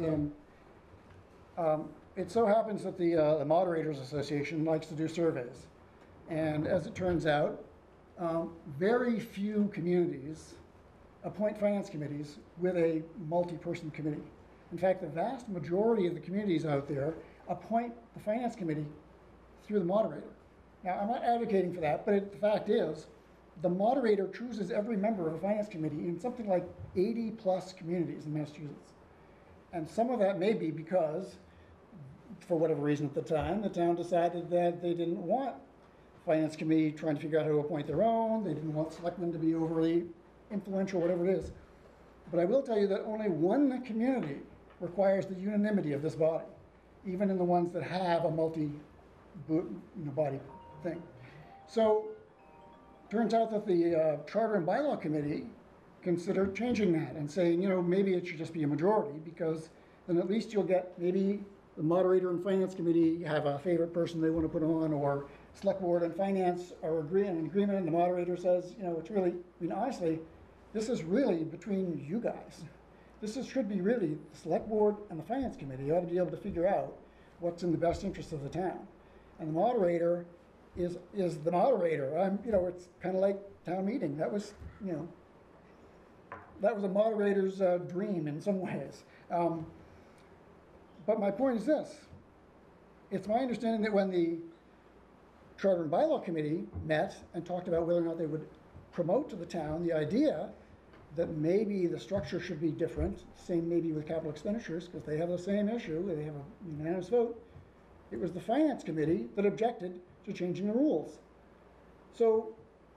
it so happens that the Moderators Association likes to do surveys. And as it turns out, very few communities appoint finance committees with a multi-person committee. In fact, the vast majority of the communities out there appoint the finance committee through the moderator. Now, I'm not advocating for that, but the fact is, the moderator chooses every member of a finance committee in something like 80+ communities in Massachusetts. And some of that may be because, for whatever reason at the time, the town decided that they didn't want finance committee trying to figure out how to appoint their own, they didn't want selectmen to be overly influential, whatever it is. But I will tell you that only one community requires the unanimity of this body, even in the ones that have a multi-body thing. So, turns out that the Charter and Bylaw Committee considered changing that and saying, maybe it should just be a majority, because then at least you'll get maybe the moderator and finance committee have a favorite person they want to put on, or select board and finance are in agreement, and the moderator says, it's really, honestly, this is really between you guys. Should be really the select board and the finance committee ought to be able to figure out what's in the best interest of the town. And the moderator is the moderator. It's kind of like town meeting. That was a moderator's dream in some ways. But my point is this. It's my understanding that when the Charter and Bylaw Committee met and talked about whether or not they would promote to the town the idea that maybe the structure should be different, same maybe with capital expenditures, because they have the same issue, they have a unanimous vote. It was the Finance Committee that objected to changing the rules. So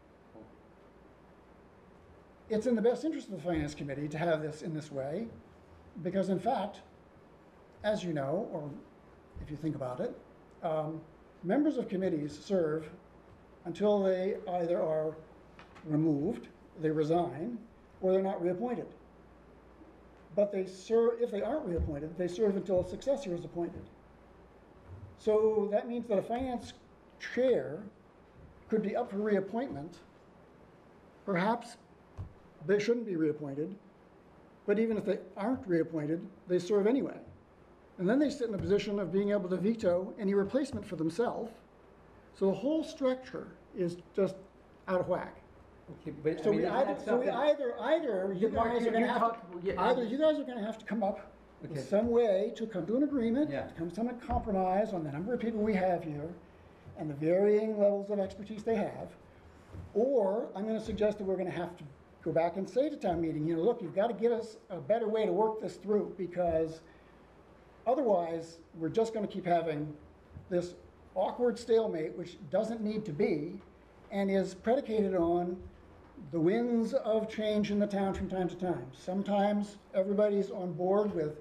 it's in the best interest of the Finance Committee to have this in this way, because in fact, as you know, or if you think about it, members of committees serve until they either are removed, they resign, or they're not reappointed. But they serve, if they aren't reappointed, they serve until a successor is appointed. So that means that a finance chair could be up for reappointment. Perhaps they shouldn't be reappointed, but even if they aren't reappointed, they serve anyway. And then they sit in a position of being able to veto any replacement for themselves. So the whole structure is just out of whack. Okay, but, I So mean, we isn't either, that so we something- either you Mark, guys are you're gonna have talking- to, yeah, either you guys are gonna have to come up Okay. with some way to come to an agreement, Yeah. to come to some compromise on the number of people we have here and the varying levels of expertise they have. Or I'm gonna suggest that we're gonna have to go back and say to town meeting, you know, look, you've gotta give us a better way to work this through, because otherwise, we're just gonna keep having this awkward stalemate, which doesn't need to be, and is predicated on the winds of change in the town from time to time. Sometimes everybody's on board with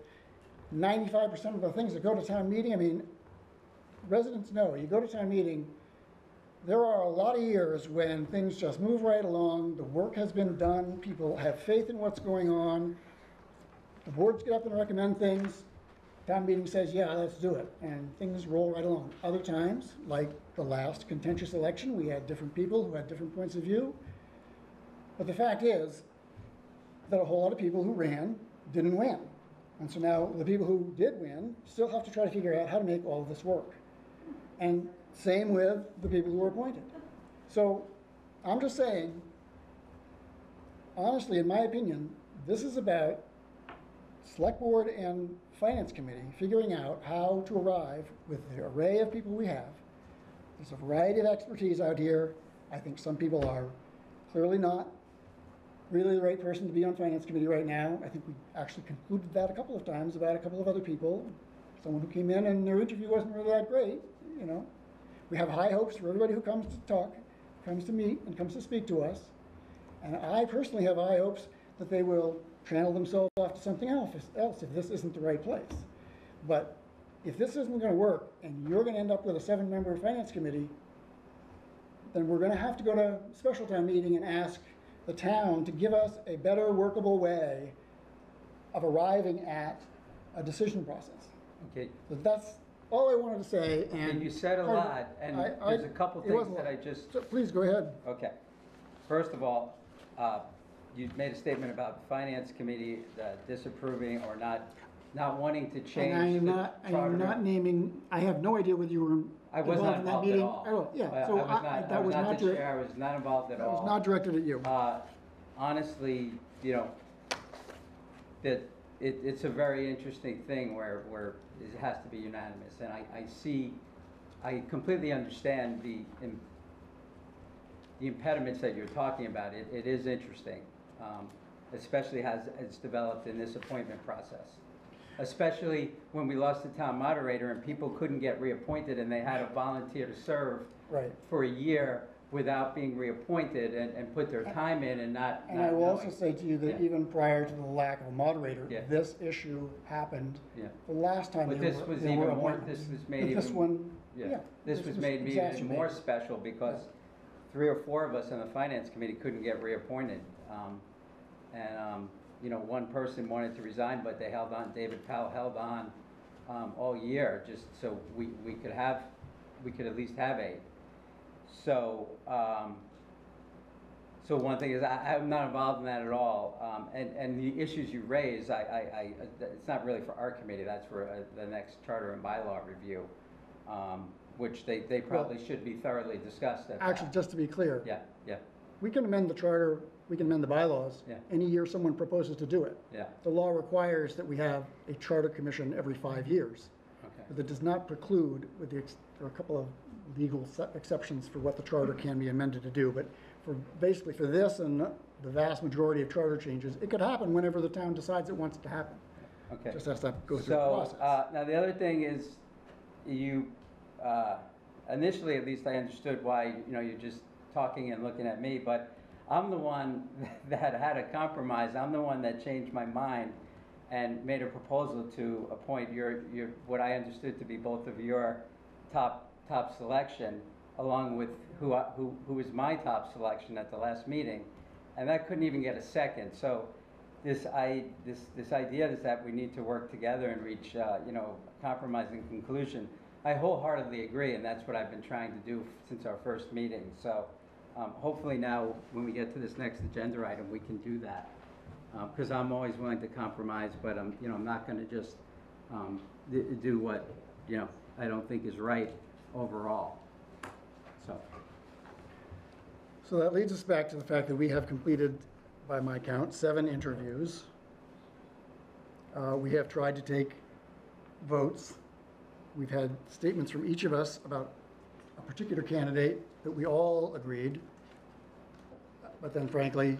95% of the things that go to town meeting. I mean, residents know, you go to town meeting, there are a lot of years when things just move right along, the work has been done, people have faith in what's going on, the boards get up and recommend things, town meeting says, yeah, let's do it, and things roll right along. Other times, like the last contentious election, we had different people who had different points of view. But the fact is that a whole lot of people who ran didn't win. And so now the people who did win still have to try to figure out how to make all of this work. And same with the people who were appointed. So I'm just saying, honestly, in my opinion, this is about select board and finance committee figuring out how to arrive with the array of people we have. There's a variety of expertise out here. I think some people are clearly not really the right person to be on finance committee right now. I think we actually concluded that a couple of times about a couple of other people. Someone who came in and their interview wasn't really that great, you know. We have high hopes for everybody who comes to talk, comes to meet, and comes to speak to us. And I personally have high hopes that they will channel themselves off to something else if this isn't the right place. But if this isn't going to work and you're going to end up with a 7-member finance committee, then we're going to have to go to special town meeting and ask the town to give us a better workable way of arriving at a decision process. Okay, So that's all I wanted to say. and you said a lot, and there's a couple it was things a that I lot. just, So please go ahead. okay. First of all, you made a statement about the finance committee disapproving or not wanting to change And I am the not, I am charter. not naming, I have no idea whether you were I was not involved in that involved at meeting. all. Yeah, I so was not, I that was not the direct- chair, I was not involved at that all. was not directed at you. Honestly, you know, that it's a very interesting thing where it has to be unanimous, and I completely understand the impediments that you're talking about. It is interesting, especially as it's developed in this appointment process. Especially when we lost the town moderator and people couldn't get reappointed and they had to volunteer to serve Right. for a year without being reappointed and put their time in and not And I will also knowing. say to you that Yeah. even prior to the lack of a moderator, Yeah. this issue happened Yeah. the last time But there this were was there were even more, appointments. this was made But even. this one, yeah. This was made even more exacerbated. special because 3 or 4 of us on the finance committee couldn't get reappointed. You know, one person wanted to resign, but they held on, David Powell held on all year, just so we could at least have 8. So, so one thing is, I'm not involved in that at all. And the issues you raise, it's not really for our committee, that's for the next charter and bylaw review, which they probably should be thoroughly discussed at that. Actually, just to be clear, Yeah, yeah, we can amend the charter, we can amend the bylaws Yeah. any year someone proposes to do it. yeah, The law requires that we have a charter commission every 5 years. okay. But that does not preclude, there are a couple of legal exceptions for what the charter can be amended to do. But basically for this and the vast majority of charter changes, it could happen whenever the town decides it wants it to happen. Okay. Just has to go through the So, process. now the other thing is, you, initially at least I understood why, you know, you're just talking and looking at me, but I'm the one that had a compromise. I'm the one that changed my mind and made a proposal to appoint what I understood to be both of your top selection, along with who was my top selection at the last meeting, and that couldn't even get a second. So this idea is that we need to work together and reach you know, a compromising conclusion. I wholeheartedly agree, and that's what I've been trying to do since our first meeting. So hopefully now, when we get to this next agenda item, we can do that. because I'm always willing to compromise, but I'm not gonna just, do what, I don't think is right overall, so. So that leads us back to the fact that we have completed, by my count, 7 interviews. We have tried to take votes. We've had statements from each of us about a particular candidate that we all agreed. But then frankly,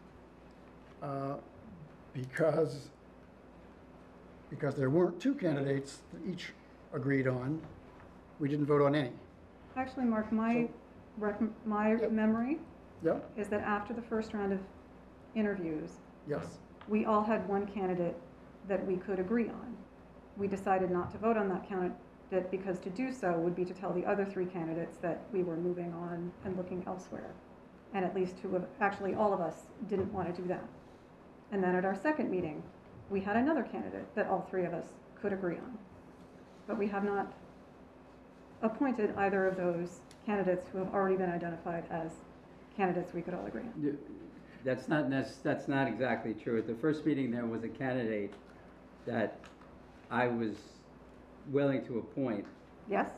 because there weren't 2 candidates that each agreed on, we didn't vote on any. Actually, Mark, my Yep. memory Yep, is that after the first round of interviews, yes. we all had one candidate that we could agree on. We decided not to vote on that candidate because to do so would be to tell the other 3 candidates that we were moving on and looking elsewhere. And at least 2 of, actually all of us didn't want to do that. And then at our second meeting, we had another candidate that all 3 of us could agree on. But we have not appointed either of those candidates who have already been identified as candidates we could all agree on. That's not exactly true. At the first meeting, there was a candidate that I was willing to appoint, Yes?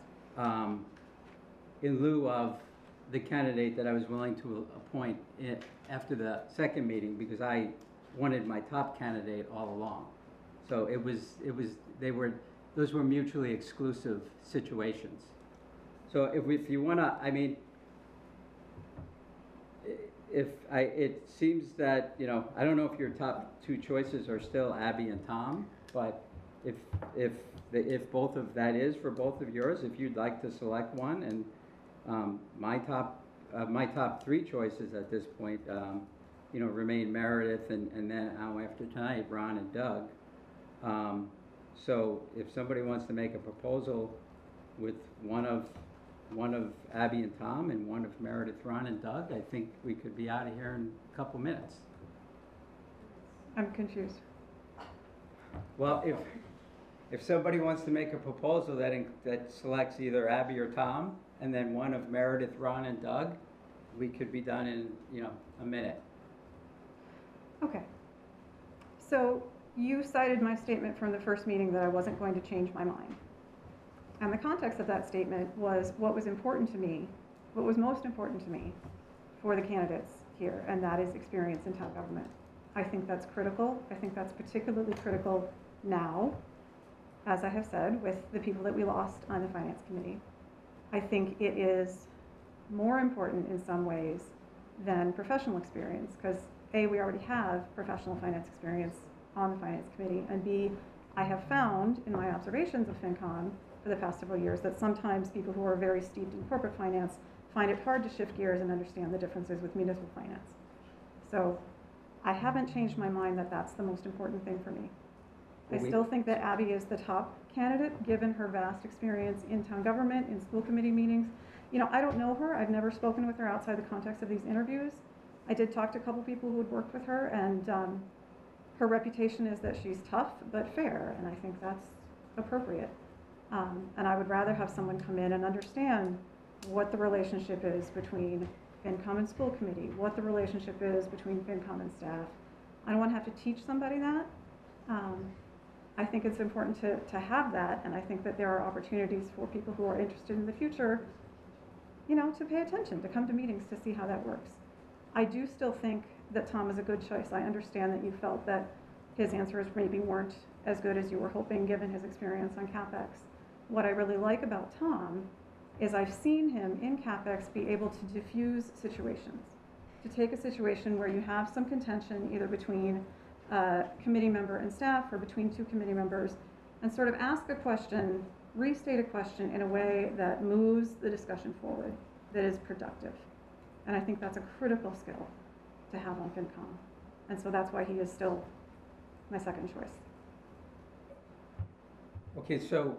in lieu of the candidate that I was willing to appoint after the second meeting, because I wanted my top candidate all along. So those were mutually exclusive situations. So if you wanna, it seems that, I don't know if your top 2 choices are still Abby and Tom, but if both of that is for both of yours, if you'd like to select one, and my top 3 choices at this point, remain Meredith, and then after tonight, Ron and Doug. So if somebody wants to make a proposal with one of Abby and Tom and one of Meredith, Ron, and Doug, I think we could be out of here in a couple minutes. I'm confused. Well, if somebody wants to make a proposal that selects either Abby or Tom, and then one of Meredith, Ron, and Doug, we could be done in, a minute. Okay. So you cited my statement from the first meeting that I wasn't going to change my mind. And the context of that statement was what was important to me, what was most important to me for the candidates here, and that is experience in town government. I think that's critical. I think that's particularly critical now, as I have said, with the people that we lost on the Finance Committee. I think it is more important in some ways than professional experience, because A, we already have professional finance experience on the Finance Committee, and B, I have found in my observations of FinCom for the past several years that sometimes people who are very steeped in corporate finance find it hard to shift gears and understand the differences with municipal finance. So I haven't changed my mind that that's the most important thing for me. I still think that Abby is the top candidate, given her vast experience in town government, in school committee meetings. I don't know her. I've never spoken with her outside the context of these interviews. I did talk to a couple people who had worked with her, and her reputation is that she's tough but fair, and I think that's appropriate. And I would rather have someone come in and understand what the relationship is between FinCom and school committee, what the relationship is between FinCom and staff. I don't want to have to teach somebody that. I think it's important to have that, and I think that there are opportunities for people who are interested in the future, to pay attention, to come to meetings to see how that works. I do still think that Tom is a good choice. I understand that you felt that his answers maybe weren't as good as you were hoping, given his experience on CapEx. What I really like about Tom is I've seen him in CapEx be able to diffuse situations, to take a situation where you have some contention either between a committee member and staff or between 2 committee members, and sort of ask a question, restate a question in a way that moves the discussion forward, that is productive. And I think that's a critical skill to have on FinCom. And so that's why he is still my second choice. Okay, so,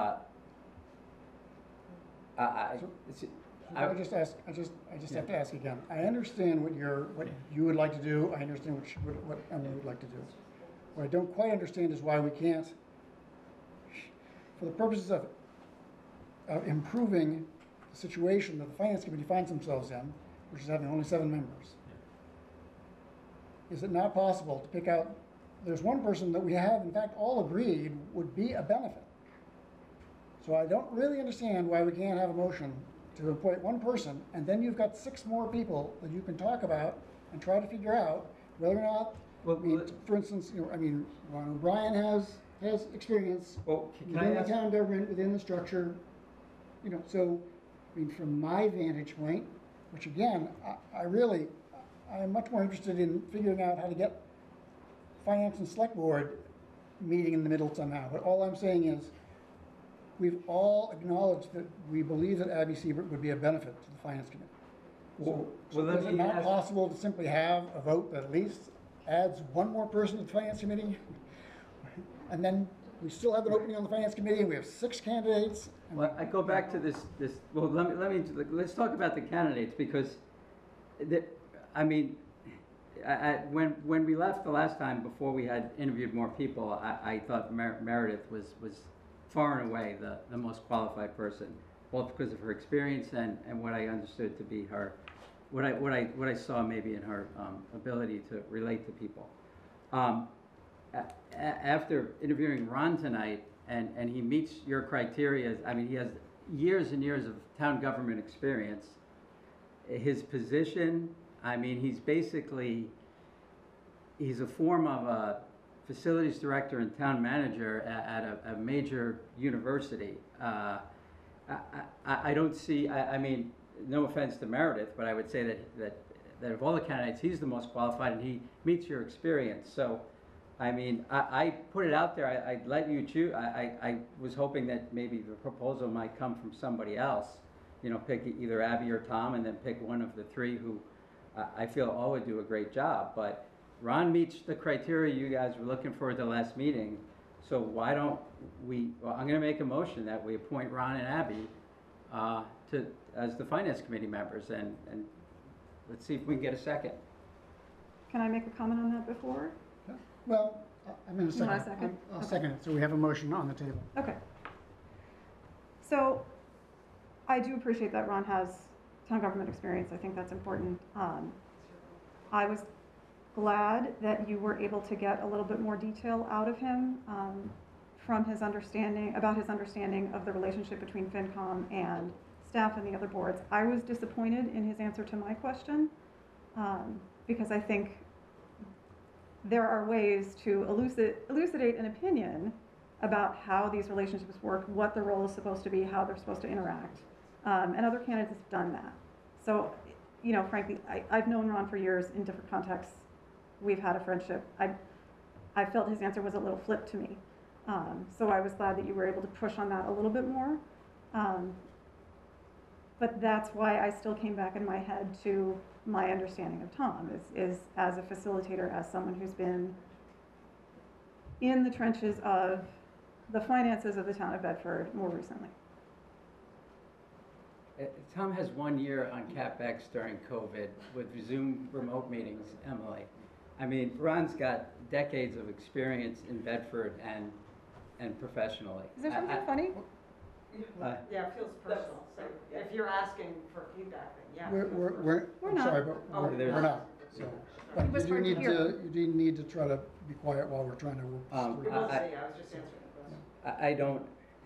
I just have to ask again. I understand what you would like to do. I understand what Emily would like to do. What I don't quite understand is why we can't, for the purposes of improving the situation that the Finance Committee finds themselves in, which is having only 7 members. is it not possible to pick out, there's one person that we have, in fact, all agreed would be a benefit. So I don't really understand why we can't have a motion to appoint one person, and then you've got 6 more people that you can talk about and try to figure out whether or not, Well, I mean, for instance, Ron O'Brien has experience Well, can I within the ask? town government, within the structure, so, I mean, from my vantage point, which again, I am much more interested in figuring out how to get finance and select board meeting in the middle somehow. But all I'm saying is, we've all acknowledged that we believe that Abby Siebert would be a benefit to the finance committee. So let is it me not ask- possible to simply have a vote that at least adds one more person to the finance committee? And then we still have an opening on the finance committee, and we have 6 candidates. and Well, I go back to well, let's talk about the candidates, because, I mean, when we left the last time, before we had interviewed more people, I thought Meredith was far and away the most qualified person, both because of her experience and what I understood to be her, what I saw maybe in her ability to relate to people. After interviewing Ron tonight, and he meets your criteria, I mean, he has years and years of town government experience. His position, I mean, he's a form of a facilities director and town manager at a major university. I don't see, I mean, no offense to Meredith, but I would say that of all the candidates, he's the most qualified, and he meets your experience. So, I mean, I put it out there, I'd let you choose. I was hoping that maybe the proposal might come from somebody else. Pick either Abby or Tom, and then pick one of the 3 who I feel all would do a great job. But Ron meets the criteria you guys were looking for at the last meeting. So why don't I'm gonna make a motion that we appoint Ron and Abby as the finance committee members, and let's see if we can get a second. Can I make a comment on that before? Well, I'm going to You want a second. second? I'll Okay. second it, so we have a motion on the table. Okay. So I do appreciate that Ron has town government experience. I think that's important. I was glad that you were able to get a little bit more detail out of him from his understanding of the relationship between FinCom and staff and the other boards. I was disappointed in his answer to my question because I think there are ways to elucidate an opinion about how these relationships work, what the role is supposed to be, how they're supposed to interact. And other candidates have done that. So, frankly, I've known Ron for years in different contexts. We've had a friendship. I felt his answer was a little flip to me. So I was glad that you were able to push on that a little bit more. But that's why I still came back in my head to my understanding of Tom is as a facilitator, as someone who's been in the trenches of the finances of the town of Bedford more recently. Tom has 1 year on CapEx during COVID with Zoom remote meetings, Emily. I mean, Ron's got decades of experience in Bedford and professionally. Is there something funny? Yeah, it feels personal, so if you're asking for feedback, then yeah. it feels We're We're I'm not. sorry, but Oh, we're not. So, but It was you do hard to need hear. you do need to try to be quiet while we're trying to work Um, this personal. through. We'll see, I was just answering the question. I don't,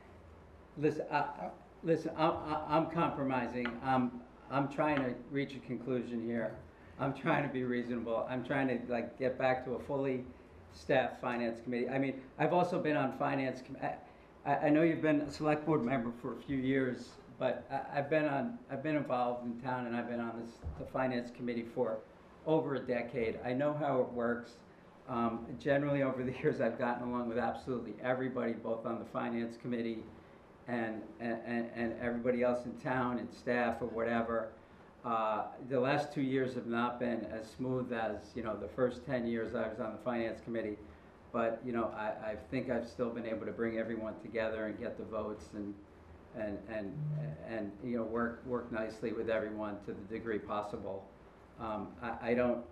listen, I'm compromising. I'm trying to reach a conclusion here. I'm trying to be reasonable. I'm trying to get back to a fully staffed finance committee. I mean, I've also been on finance, I know you've been a select board member for a few years, but I've been involved in town, and I've been on the finance committee for over a decade. I know how it works. Generally, over the years, I've gotten along with absolutely everybody, both on the finance committee and everybody else in town and staff or whatever. The last 2 years have not been as smooth as, the first 10 years I was on the finance committee. But, I think I've still been able to bring everyone together and get the votes and work nicely with everyone to the degree possible. I don't,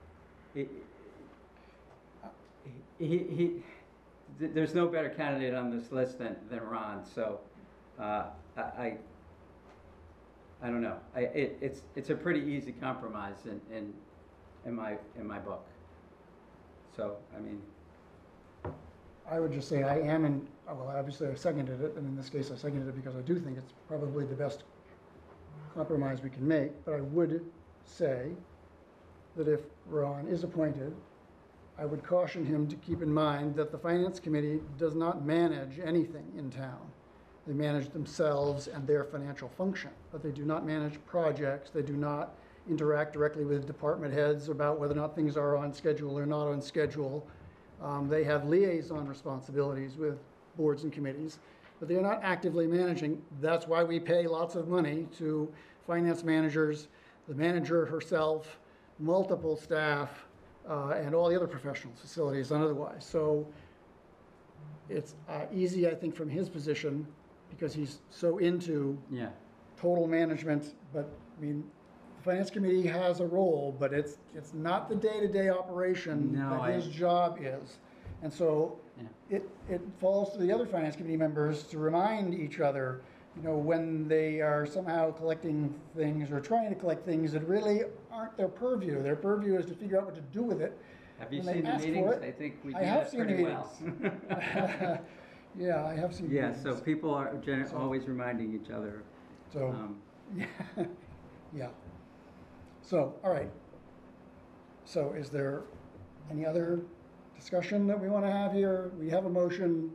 there's no better candidate on this list than Ron, so I don't know. It's a pretty easy compromise in my book. So, I mean, I would just say I am in, well, obviously I seconded it, and in this case I seconded it because I do think it's probably the best compromise we can make, but I would say that if Ron is appointed, I would caution him to keep in mind that the Finance Committee does not manage anything in town. They manage themselves and their financial function, but they do not manage projects. They do not interact directly with department heads about whether or not things are on schedule or not on schedule. They have liaison responsibilities with boards and committees, but they are not actively managing. That's why we pay lots of money to finance managers, the manager herself, multiple staff, and all the other professionals, facilities and otherwise. So it's easy, I think, from his position, because he's so into yeah, total management, but I mean, the Finance Committee has a role, but it's not the day-to-day operation No, that his job is. And so Yeah. it falls to the other Finance Committee members to remind each other, you know, when they are somehow collecting things or trying to collect things that really aren't their purview. Their purview is to figure out what to do with it. have you When they seen the ask for meetings? it, I think we do I have that seen the pretty well. Yeah, I have seen. Yeah, meetings. so people are So- always reminding each other. So, um, yeah. So, all right. So is there any other discussion that we want to have here? We have a motion.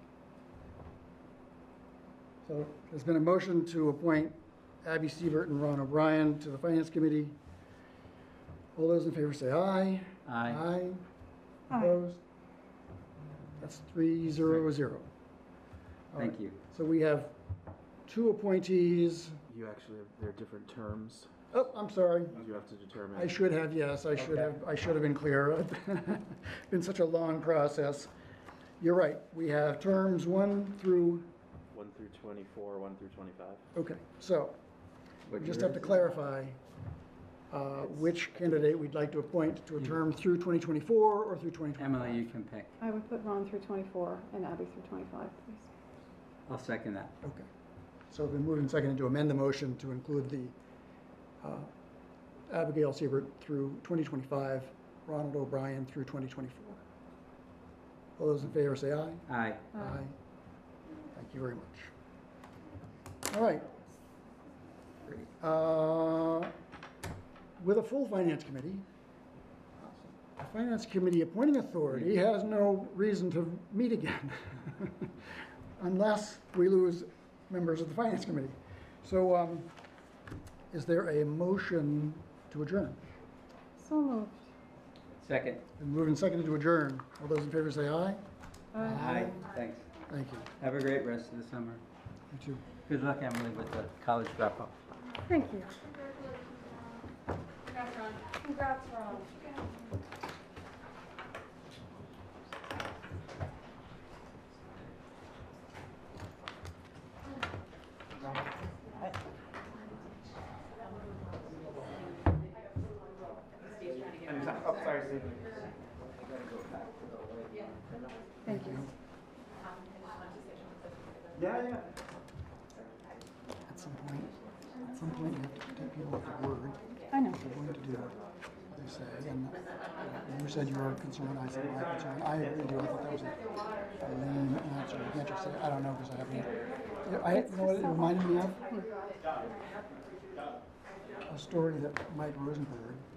So there's been a motion to appoint Abby Siebert and Ron O'Brien to the Finance Committee. All those in favor say aye. Aye. Aye. Aye. Opposed? That's 3-0-0. All Thank right. you. So we have two appointees. You actually have, there are different terms Oh, I'm sorry. you have to determine. I should have, yes, I should have been clear. Been such a long process. You're right, we have terms 1 through, 1 through 24, 1 through 25. okay, so, we What just year have to is it? clarify which candidate we'd like to appoint to a term through 2024 or through 2025. Emily, you can pick. I would put Ron through 24 and Abby through 25, please. I'll second that. Okay. So we've been moved and seconded to amend the motion to include the Abigail Siebert through 2025, Ronald O'Brien through 2024. All those in favor say aye. Aye. Aye. Thank you very much. All right. With a full Finance Committee, the Finance Committee appointing authority has no reason to meet again unless we lose members of the Finance Committee. So is there a motion to adjourn? So moved. Second. Been moved and seconded to adjourn. All those in favor say aye. Aye. Thanks. Thank you. Have a great rest of the summer. You too. Good luck, Emily, with the college drop-off. Thank you. Congrats, Ron. Thank you. Yeah. At some point you have to take people at their word. I know. If they're going to do what they say, and you said you were concerned, I said my concern. I agree with you, I thought that was a lame answer. You can't just say, I don't know, because I haven't. You know what it reminded me of? A story that Mike Rosenberg